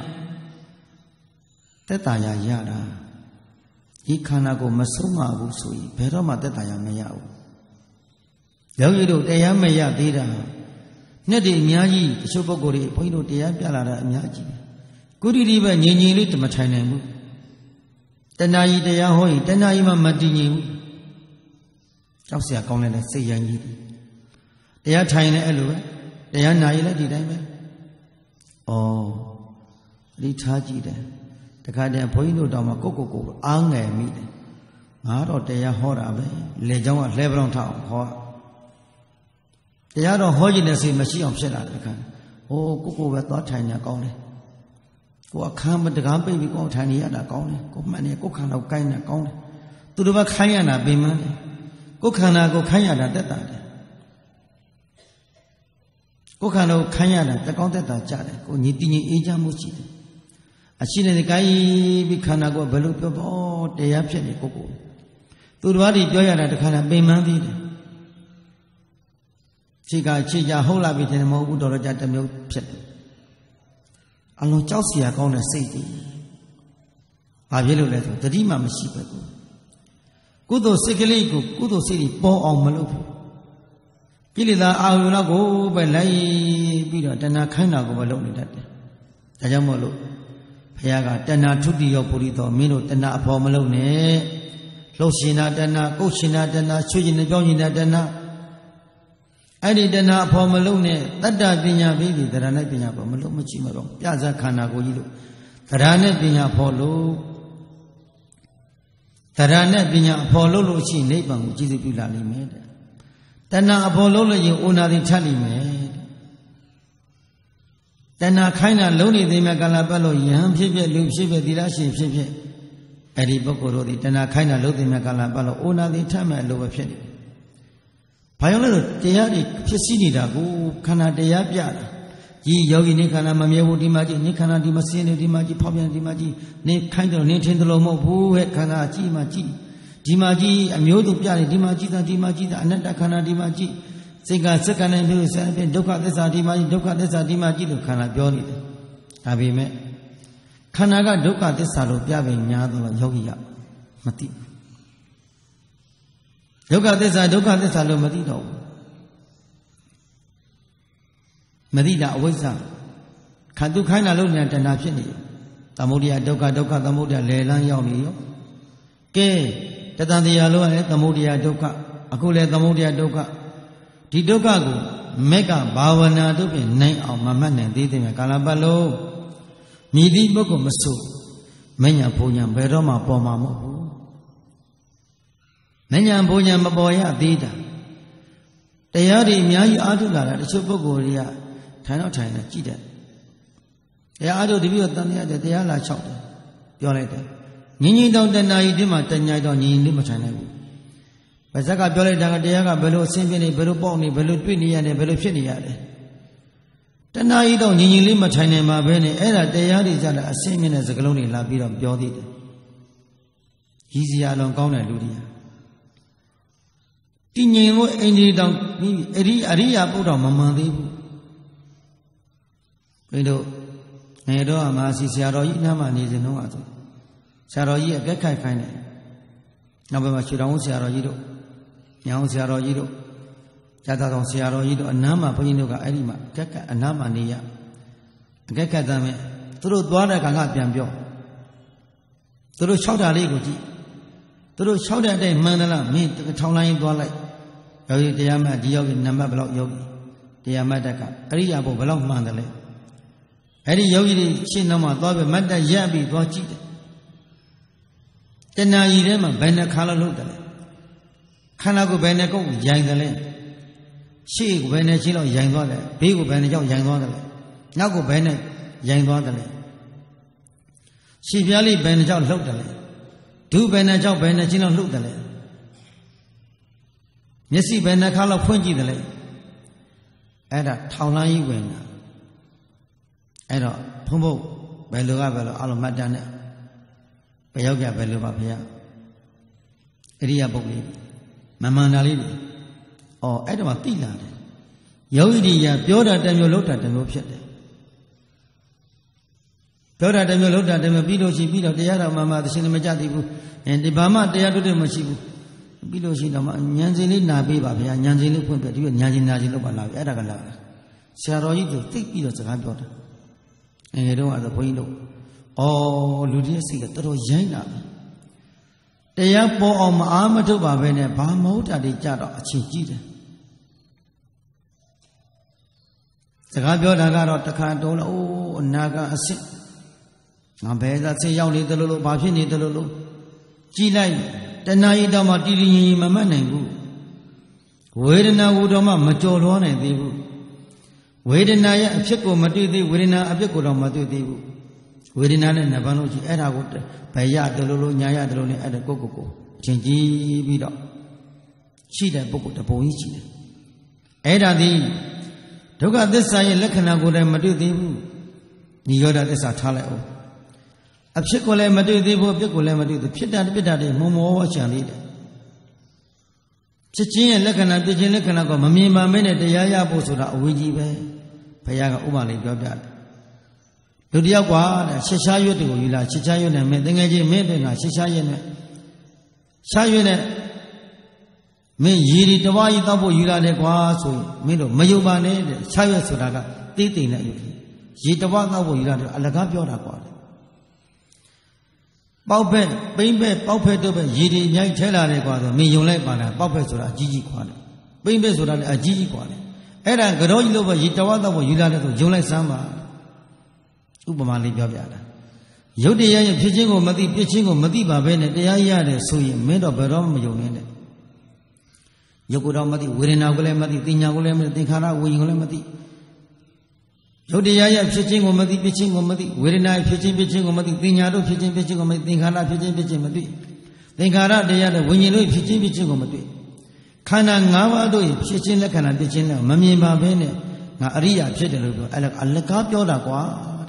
သက်သာရရတာဒီခန္ဓာကိုမဆုံးမဘူးဆိုရင်ဘယ်တော့မှသက်သာရမရဘူးယောဂီတို့တရားမရသေးတာနဲ့ဒီအများကြီးတချို့ပုဂ္ဂိုလ်တွေဘုန်းကြီးတို့တရားပြလာတာအများကြီးကုရီဒီပဲငြိမ်ငြိမ်လေးတမထိုင်နိုင်ဘူးတဏှာကြီးတရားဟောရင်တဏှာကြီးမှမတည်ငြိမ်ဘူးကြောက်เสียကောင်းတဲ့စိတ်ရန်ကြီးတရားထိုင်လည်းအဲ့လိုပဲတရားနာရင်လည်းဒီတိုင်းပဲဩဒီထားကြည့်တယ်တခါတည်းဘုန်းကြီးတို့တောင်မှကိုကိုကိုအားငယ်မိတယ်ငါတော့တရားဟောတာပဲလေเจ้าကလှဲပလောင်ထအောင်ဟောတရားတော့ဟောကြည့်တဲ့စိတ်မရှိအောင်ဖြစ်လာတယ်ခါဟိုကိုကိုပဲသွားထိုင်နေကောင်းတယ်ကိုအခမ်းမတကားပိတ်ပြီးကိုထိုင်နေရတာကောင်းတယ်ကိုမှန်နေကိုခန္ဓာကိုကိုင်းနေတာကောင်းတယ်သူတို့ကခိုင်းရတာပင်မတယ်ကိုခန္ဓာကိုခိုင်းရတာတက်တာတယ်ကိုခန္ဓာကိုခိုင်းရတာတက်ကောင်းတက်တာကြတယ်ကိုညီတည်ငြိမ်အေးချမ်းမှုရှိတယ်အရှိနေတဲ့ကိုင်းပြီးခန္ဓာကိုဘယ်လိုပြောပေါ့တရားဖြစ်နေကိုကိုသူတို့ဘာတွေပြောရတာတခါတည်းပင်မသေးတယ်ခြေကခြေကြဟုတ်လာပြီတယ်မဟုတ်ဘူးတော်တော်ကြတစ်မျိုးဖြစ်တယ်အလုံးကြောက်เสียကောင်းတဲ့စိတ်တွေဘာဖြစ်လို့လဲဆိုတတိမှမရှိပဲကိုကုသိုလ်စိတ်ကလေးကိုကုသိုလ်စိတ်တွေပေါ်အောင်မလုပ်ဘူးကိလေသာအာရုံတော့ကိုပဲလိုက်ပြီးတော့တဏှာခိုင်းတာကိုပဲလုပ်နေတတ်တယ်ဒါကြောင့်မို့လို့ဘုရားကတဏှာထုတိယောပုရိသောမင်းတို့တဏှာအဖို့မလုပ်နဲ့လှုပ်ရှင်တာတဏှာကုတ်ရှင်တာတဏှာချွေးရှင်တဲ့ကြောင်းရှင်တာတဏှာအဲ့ဒီတဏှာအဖို့မလုံးနဲ့တတ္တပညာပြီးပြီတရားနဲ့ပညာဖို့မလုံးမကြည့်မတော့ပြဇာခန္ဓာကိုကြီးလို့တရားနဲ့ပညာဖို့လို့တရားနဲ့ပညာအဖို့လုံးလို့ရှိနိဗ္ဗာန်ကိုကြည်စုပြုလာလိမ့်မယ်တဲ့တဏှာအဖို့လုံးလို့ရင်အိုနာတိထပ်လိမ့်မယ်တဲ့တဏှာခိုင်းတာလုံးနေသေးမြကာလပတ်လို့ယံဖြစ်ဖြစ်လူဖြစ်ဖြစ်သီလရှင်ဖြစ်ဖြစ်အဲ့ဒီပုဂ္ဂိုလ်တို့ဒီတဏှာခိုင်းတာလုံးသေးမြကာလပတ်လို့အိုနာတိထပ်မဲ့လို့ပဲဖြစ်နေဘာကြောင့်လဲဆိုတရားတွေဖြစ်စီနေတာကိုခန္ဓာတရားပြတာဒီယောဂီနေခန္ဓာမမြဲဘူးဒီမှာကြည့်နေခန္ဓာဒီမစင်းနေဒီမှာကြည့်ဖောက်ပြန်ဒီမှာကြည့်နေခိုင်းတယ်နေထင်းတယ်လို့မဟုတ်ဘူးဟဲ့ခန္ဓာကြည့်မှကြည့်ဒီမှာကြည့်အမျိုးသူပြတယ်ဒီမှာကြည့်တာဒီမှာကြည့်တာအနတ္တခန္ဓာဒီမှာကြည့်စိတ်ကစက္ကနဲ့မျိုးစံဖြင့်ဒုက္ခသစ္စာဒီမှာကြည့်ဒုက္ခသစ္စာဒီမှာကြည့်လို့ခန္ဓာပြောနေတယ်ဒါပေမဲ့ခန္ဓာကဒုက္ခသစ္စာလို့ပြပင်များတော့ယောဂီကမသိဒုက္ခသစ္စာဒုက္ခသစ္စာလို့မသိတော့ဘူးမသိတာအဝိဇ္ဇာခန္ဓုခိုင်းတာလို့ညာတဏှာဖြစ်နေသမုဒယဒုက္ခဒုက္ခသမုဒယလဲလန်းရောက်နေရောကဲတတန်တရားလုံးလည်းသမုဒယဒုက္ခအခုလည်းသမုဒယဒုက္ခဒီဒုက္ခကိုမေကဘာဝနာတို့ဖြင့်နိုင်အောင်မမှတ်နိုင်သေးတယ်ကာလပတ်လုံးမြည်သည့်ပုဂ္ဂိုလ်မဆို့မညာဘုံညာဘယ်တော့မှပေါ်မှာမဟုတ်ဘူးမညာဘုံညာမပေါ်ရသေးတာတရားတွေအများကြီးအားထုတ်လာတာတချို့ပုဂ္ဂိုလ်တွေကထိုင်တော့ထိုင်နေကြည့်တယ်တရားအားထုတ်တပြီးတော့တန်တရားတယ်တရားလာလျှောက်တယ်ပြောလိုက်တယ်ငင်းကြီးတောင်တဏှာကြီးဒီမှာတညာတော့ငင်းလေးမထိုင်နိုင်ဘူးဗဇက်ကပြောလိုက်တာကတရားကဘယ်လိုအဆင်းပြေနေဘယ်လိုပေါက်နေဘယ်လိုတွေ့နေရတယ်ဘယ်လိုဖြစ်နေရတယ်တဏှာကြီးတော့ငင်းငင်းလေးမထိုင်နိုင်မှာပဲနဲ့အဲ့ဒါတရားတွေကြတာအဆင်းမြင့်တဲ့စကားလုံးတွေလာပြီးတော့ပြောသေးတယ်ရည်စရာလုံးကောင်းတဲ့လူတွေတည်ငြိမ်ဖို့အိန္ဒိတောင်ပြီးအရိအရိယာပုဒ်တော်မမှန်သေးဘူးဘယ်လိုငယ်တော့အမစီဆရာတော်ကြီးနားမှာနေစဉ်တော့ဆိုဆရာတော်ကြီးအကက်ခိုက်ခိုင်းတယ်နောက်ဘက်မှာရွှေတောင်ဆရာတော်ကြီးတို့ညောင်ဆရာတော်ကြီးတို့ဇာတာတော်ဆရာတော်ကြီးတို့အနားမှာဘုန်းကြီးတို့ကအဲ့ဒီမှာအကက်ကအနားမှာနေရအကက်ခတ်သားမဲ့သူတို့သွားတဲ့ခါကပြန်ပြောသူတို့လျှောက်တာလေးကိုကြည့်သူတို့လျှောက်တဲ့အတိုင်းမှန်သလားမင်းထောင်လိုင်းသွားလိုက်ယောဂီတရားမှဒီယောဂီနံပါတ်ဘယ်လောက်ယောဂီတရားမှတ်တက်ကအရိယာဘုဘယ်လောက်မှန်တယ်လဲအဲ့ဒီယောဂီတွေရှင်းတော့မှသွားပြီးမတ်တက်ရပ်ပြီးသွားကြည့်တယ်တဏှာကြီးထဲမှာဘယ်နှခါလောက်လုပ်တယ်လဲခန္ဓာကိုယ်ဘယ်နှကုတ်ရိုင်တယ်လဲရှေ့ကိုဘယ်နှချင်းလောက်ရိုင်သွားတယ်ဘေးကိုဘယ်နှကြောက်ရိုင်သွားတယ်လဲနောက်ကိုဘယ်နှရိုင်သွားတယ်လဲရှေ့ပြားလေးဘယ်နှကြောက်လှုပ်တယ်လဲဒုဘယ်နှကြောက်ဘယ်နှချင်းလောက်လှုပ်တယ်လဲမျက်စိဘယ်နှခါလောက်ဖွင့်ကြည့်တယ်လဲအဲ့ဒါထောင်လန်းကြီးဝင်တာအဲ့တော့ဘုံဘုံဘယ်လိုကဘယ်လိုအလုံးမှတ်တမ်းနဲ့ဘယ်ရောက်ကြဘယ်လိုပါဗျာအရိယာပုဂ္ဂိုလ်မမှန်တာလေးတွေအော်အဲ့ဒါမှသိလာတယ်ယောဂီဒီကပြောတာတစ်မျိုးလုပ်တာတစ်မျိုးဖြစ်တယ်ပြောတာတစ်မျိုးလုပ်တာတစ်မျိုးပြီးလို့ရှိပြီးတော့တရားတော်မှမှသရှင်မကြသိဘူးအဲဒီဘာမှတရားတွေ့တယ်မရှိဘူးပြီးလို့ရှိတော့မှဉာဏ်စင်လေးနာပေးပါဗျာဉာဏ်စင်လေးဖွင့်ပြဒီကဉာဏ်စင်နာစင်လုပ်ပါလာပြီအဲ့ဒါကလာတယ်ဆရာတော်ကြီးကသိပြီးတော့စကားပြောတာငယ်တော့အဲ့ဒါဘုန်းကြီးတို့အော်လူကြီးစိတ်ကတော်တော်ရိုင်းလာပြီတရားပေါ်အောင်မအားမထုတ်ပါပဲနဲ့ဘာမဟုတ်တာတွေကြတော့အချင်းကြီးတယ်စကားပြောတာကတော့တခါတုံးလို့အိုးအနာကအစ်စ်ငါဘယ်သာဆက်ရောက်နေတယ်လို့ဘာဖြစ်နေတယ်လို့ကြည်လိုက်တဏှာကြီးတော့မှတည်တည်ငြိမ်ငြိမ်မမှတ်နိုင်ဘူးဝေဒနာကိုတော့မှမကြော်လွှားနိုင်သေးဘူးဝေဒနာရဲ့အဖြစ်ကိုမတွေ့သေးဝေဒနာအဖြစ်ကိုတော့မတွေ့သေးဘူးဝေဒနာနဲ့နှစ်ပန်းလို့ရှိအဲ့ဒါကိုဘယ်ရတယ်လို့လို့ညာရတယ်လို့နဲ့အဲ့ဒါကိုကိုကိုအချင်းကြီးပြီးတော့ရှိတဲ့ပုဂ္ဂိုလ်တပုံကြီးရှိတယ်အဲ့ဒါဒီဒုက္ခသစ္စာရဲ့လက္ခဏာကိုလည်းမတွေ့သေးဘူးនិရောဓသစ္စာထားလိုက်အောင်အဖြစ်ကိုလည်းမတွေ့သေးဘူးအဖြစ်ကိုလည်းမတွေ့သေးဖြစ်တာပြစ်တာတွေမုံမောချံလေးတယ်ဖြစ်ခြင်းရဲ့လက္ခဏာဖြစ်ခြင်းလက္ခဏာကိုမမြင်ပါမဲနဲ့တရားရဖို့ဆိုတာအဝေးကြီးပဲဘုရားကဥပမာလေးပြောပြတယ်လူတယောက်ကရှစ်ရှားရွတ်တွေကိုယူလာရှစ်ရှားရွတ်နဲ့မင်းတငယ်ချင်းမင်းတွေကရှစ်ရှားရွတ်နဲ့ရှားရွတ်နဲ့မင်းရည်ဒီတဝါကြီးတောက်ဖို့ယူလာတယ်ကွာဆိုရင်မင်းတို့မယုံပါနဲ့တဲ့ရှားရွတ်ဆိုတာကတေးတိမ်နဲ့ယူတယ်ရေတဝါတောက်ဖို့ယူလာတယ်အလကားပြောတာကွာပေါက်ဖက်ပိမ့်ဖက်ပေါက်ဖက်တို့ပဲရည်ဒီအများကြီးထဲလာတယ်ကွာဆိုမင်းယုံလိုက်ပါလားပေါက်ဖက်ဆိုတာအကြီးကြီးခွာတယ်ပိမ့်ဖက်ဆိုတာလည်းအကြီးကြီးခွာတယ်အဲ့ဒါကြောကြီးလို့ပဲရေတဝါတော့ယူလာတဲ့ဆိုယုံလိုက်စမ်းပါဥပမာလေးပြောပြတာရုပ်တရားရဲ့ဖြစ်ခြင်းကိုမသိပြစ်ခြင်းကိုမသိပါဘဲနဲ့တရားရတယ်ဆိုရင်မင်းတော့ဘယ်တော့မှမယုံနဲ့တဲ့ရုပ်ကိုတော့မသိဝေဒနာကိုလည်းမသိသင်ညာကိုလည်းမသိသင်္ခါရဝိညာဉ်ကိုလည်းမသိရုပ်တရားရဲ့ဖြစ်ခြင်းကိုမသိပြစ်ခြင်းကိုမသိဝေဒနာရဲ့ဖြစ်ခြင်းပြစ်ခြင်းကိုမသိသင်ညာတို့ဖြစ်ခြင်းပြစ်ခြင်းကိုမသိသင်္ခါရဖြစ်ခြင်းပြစ်ခြင်းမသိသင်္ခါရတရားနဲ့ဝိညာဉ်တို့ဖြစ်ခြင်းပြစ်ခြင်းကိုမသိခန္ဓာ၅ပါးတို့ဖြစ်ခြင်းလက္ခဏာပြစ်ခြင်းနဲ့မမြင်ပါဘဲနဲ့ငါအရိယာဖြစ်တယ်လို့ပြောအဲ့ဒါအလကားပြောတာကွာ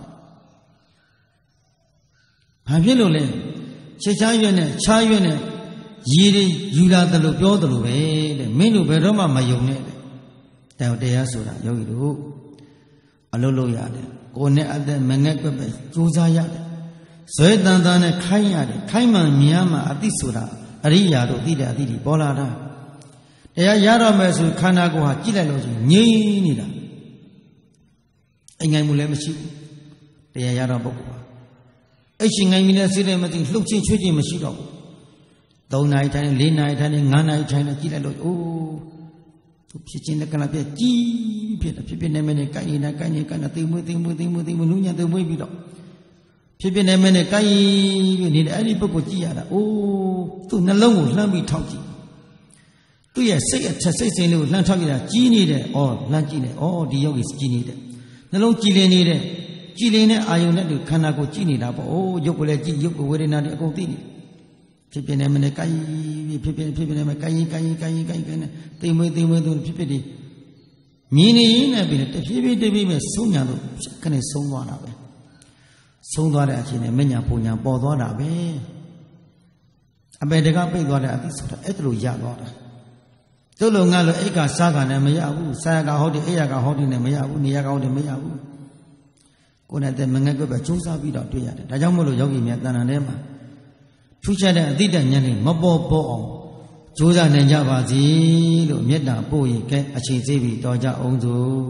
ဘာဖြစ်လို့လဲချက်ချားရွက်နဲ့ချားရွက်နဲ့ရည်ရည်ယူလာတယ်လို့ပြောတယ်လို့ပဲတဲ့မင်းတို့ဘယ်တော့မှမယုံနဲ့တဲ့တရားတရားဆိုတာယောဂီတို့အလုပ်လုပ်ရတယ်ကိုယ်နဲ့အသက်မငဲ့ကွက်ပဲကြိုးစားရတယ်ဇွဲတန်တန်နဲ့ခိုင်းရတယ်ခိုင်းမှမြားမှအတိဆိုတာအရိယာတို့သိတဲ့အသည့်ဒီပေါ်လာတာတရားရတော့မယ်ဆိုခန္ဓာကိုယ်ဟာကြည့်လိုက်လို့ရှိရင်ငြိမ်းနေတာအိမ်ငိုင်မှုလည်းမရှိဘူးတရားရတော့ပုဂ္ဂိုလ်ဟာအဲ့ရှင်ငိုင်မိနဲ့စိတ်နဲ့မသိလှုပ်ချင်းချွေးချင်းမရှိတော့ဘူးသုံးနာရီထိုင်နေလေးနာရီထိုင်နေငါးနာရီထိုင်နေကြည့်လိုက်လို့အိုးသူဖြစ်ချင်းလက္ခဏာပြကြီးဖြစ်တယ်ဖြစ်ဖြစ်နေမနဲ့ကိုင်းနေတာကိုင်းနေကိုင်းနေသိမွေးသိမွေးသိမွေးသိမွေးနူးညံသိမွေးပြီးတော့ဖြစ်ဖြစ်နေမနဲ့ကိုင်းပြီးနေတယ်အဲ့ဒီပုဂ္ဂိုလ်ကြည့်ရတာအိုးသူ့နှလုံးကိုလှမ်းပြီးထောက်ကြည့်သူ့ရဲ့စိတ်အထက်စိတ်စိမ်လေးကိုလှမ်းထောက်ကြည့်တာကြီးနေတယ်ဩလှမ်းကြည့်နေဩဒီယောဂီကြီးနေတယ်နှလုံးကြည်လင်နေတယ်ကြည်လင်တဲ့အာယုန်နဲ့သူခန္ဓာကိုကြည်နေတာပေါ့အိုးရုပ်ကိုလည်းကြည်ရုပ်ကိုဝေဒနာတွေအကုန်သိနေဖြစ်ဖြစ်နေမနဲ့ကိုင်းဖြစ်ဖြစ်ဖြစ်ဖြစ်နေမကိုင်းကိုင်းကိုင်းကိုင်းကိုင်းနေတိမ်မွေးတိမ်မွေးသူဖြစ်ဖြစ်ဒီမြင်နေရင်လည်းပြီးတဖြည်းဖြည်းတဖြည်းဖြည်းဆုံးညာလို့ခနဲ့ဆုံးသွားတာပဲဆုံးသွားတဲ့အချိန်နဲ့မညာပုံညာပေါ်သွားတာပဲအပေတကပိတ်သွားတဲ့အသိဆိုတာအဲ့ဒါလိုရသွားတာတို့လိုငါလိုအိတ်ကစားကနဲ့မရဘူးဆာယကဟောဒီအိယကဟောဒီနဲ့မရဘူးနေယကဟောဒီမရဘူးကိုယ်နဲ့တဲ့မငဲ့ကွက်ပဲကျိုးစားပြီးတော့တွေ့ရတယ်ဒါကြောင့်မို့လို့ယောဂီများတဏ္ဍာထဲမှာထူးခြားတဲ့အတိတ်ဉာဏ်နဲ့မပေါ်ပေါ်အောင်ကြိုးစားနိုင်ကြပါစေလို့မေတ္တာပို့ရင်ကဲအချိန်စေးပြီးတော်ကြအောင်စို့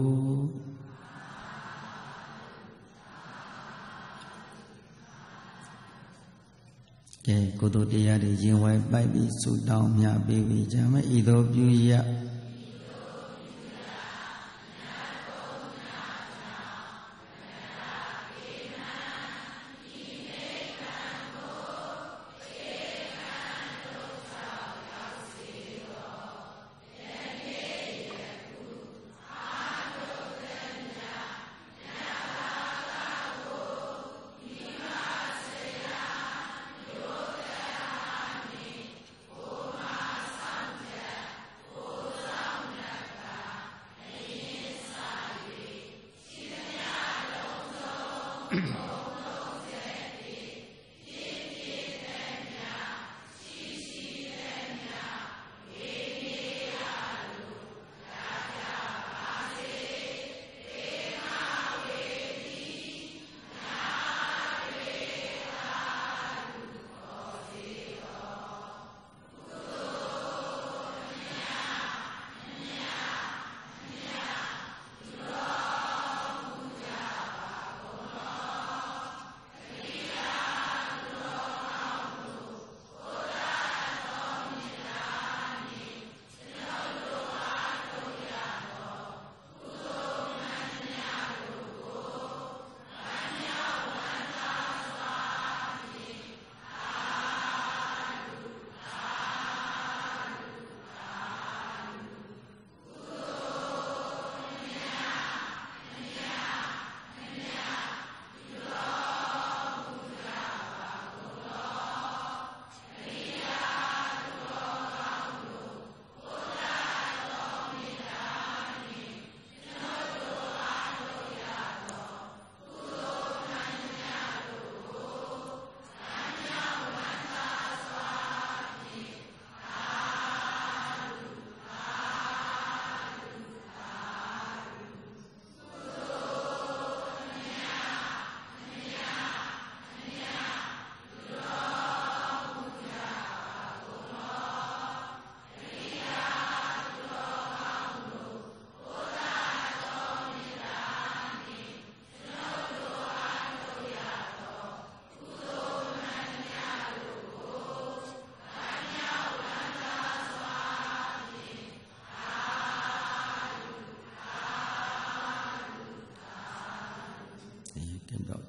ကဲကိုယ်တို့တရားတွေရင်ဝိုင်းပိုက်ပြီးဆုတောင်းမြပေးပြီးကြမယ်ဤသို့ပြုရ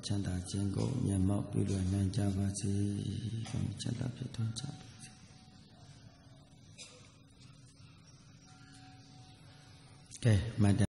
ချမ်းသာခြင်းကိုမျက်မှောက်ပြုလွယ်နိုင်ကြပါစေ။ကောင်းချမ်းသာဖြစ်ထွန်းကြပါစေ။ကဲမှတ်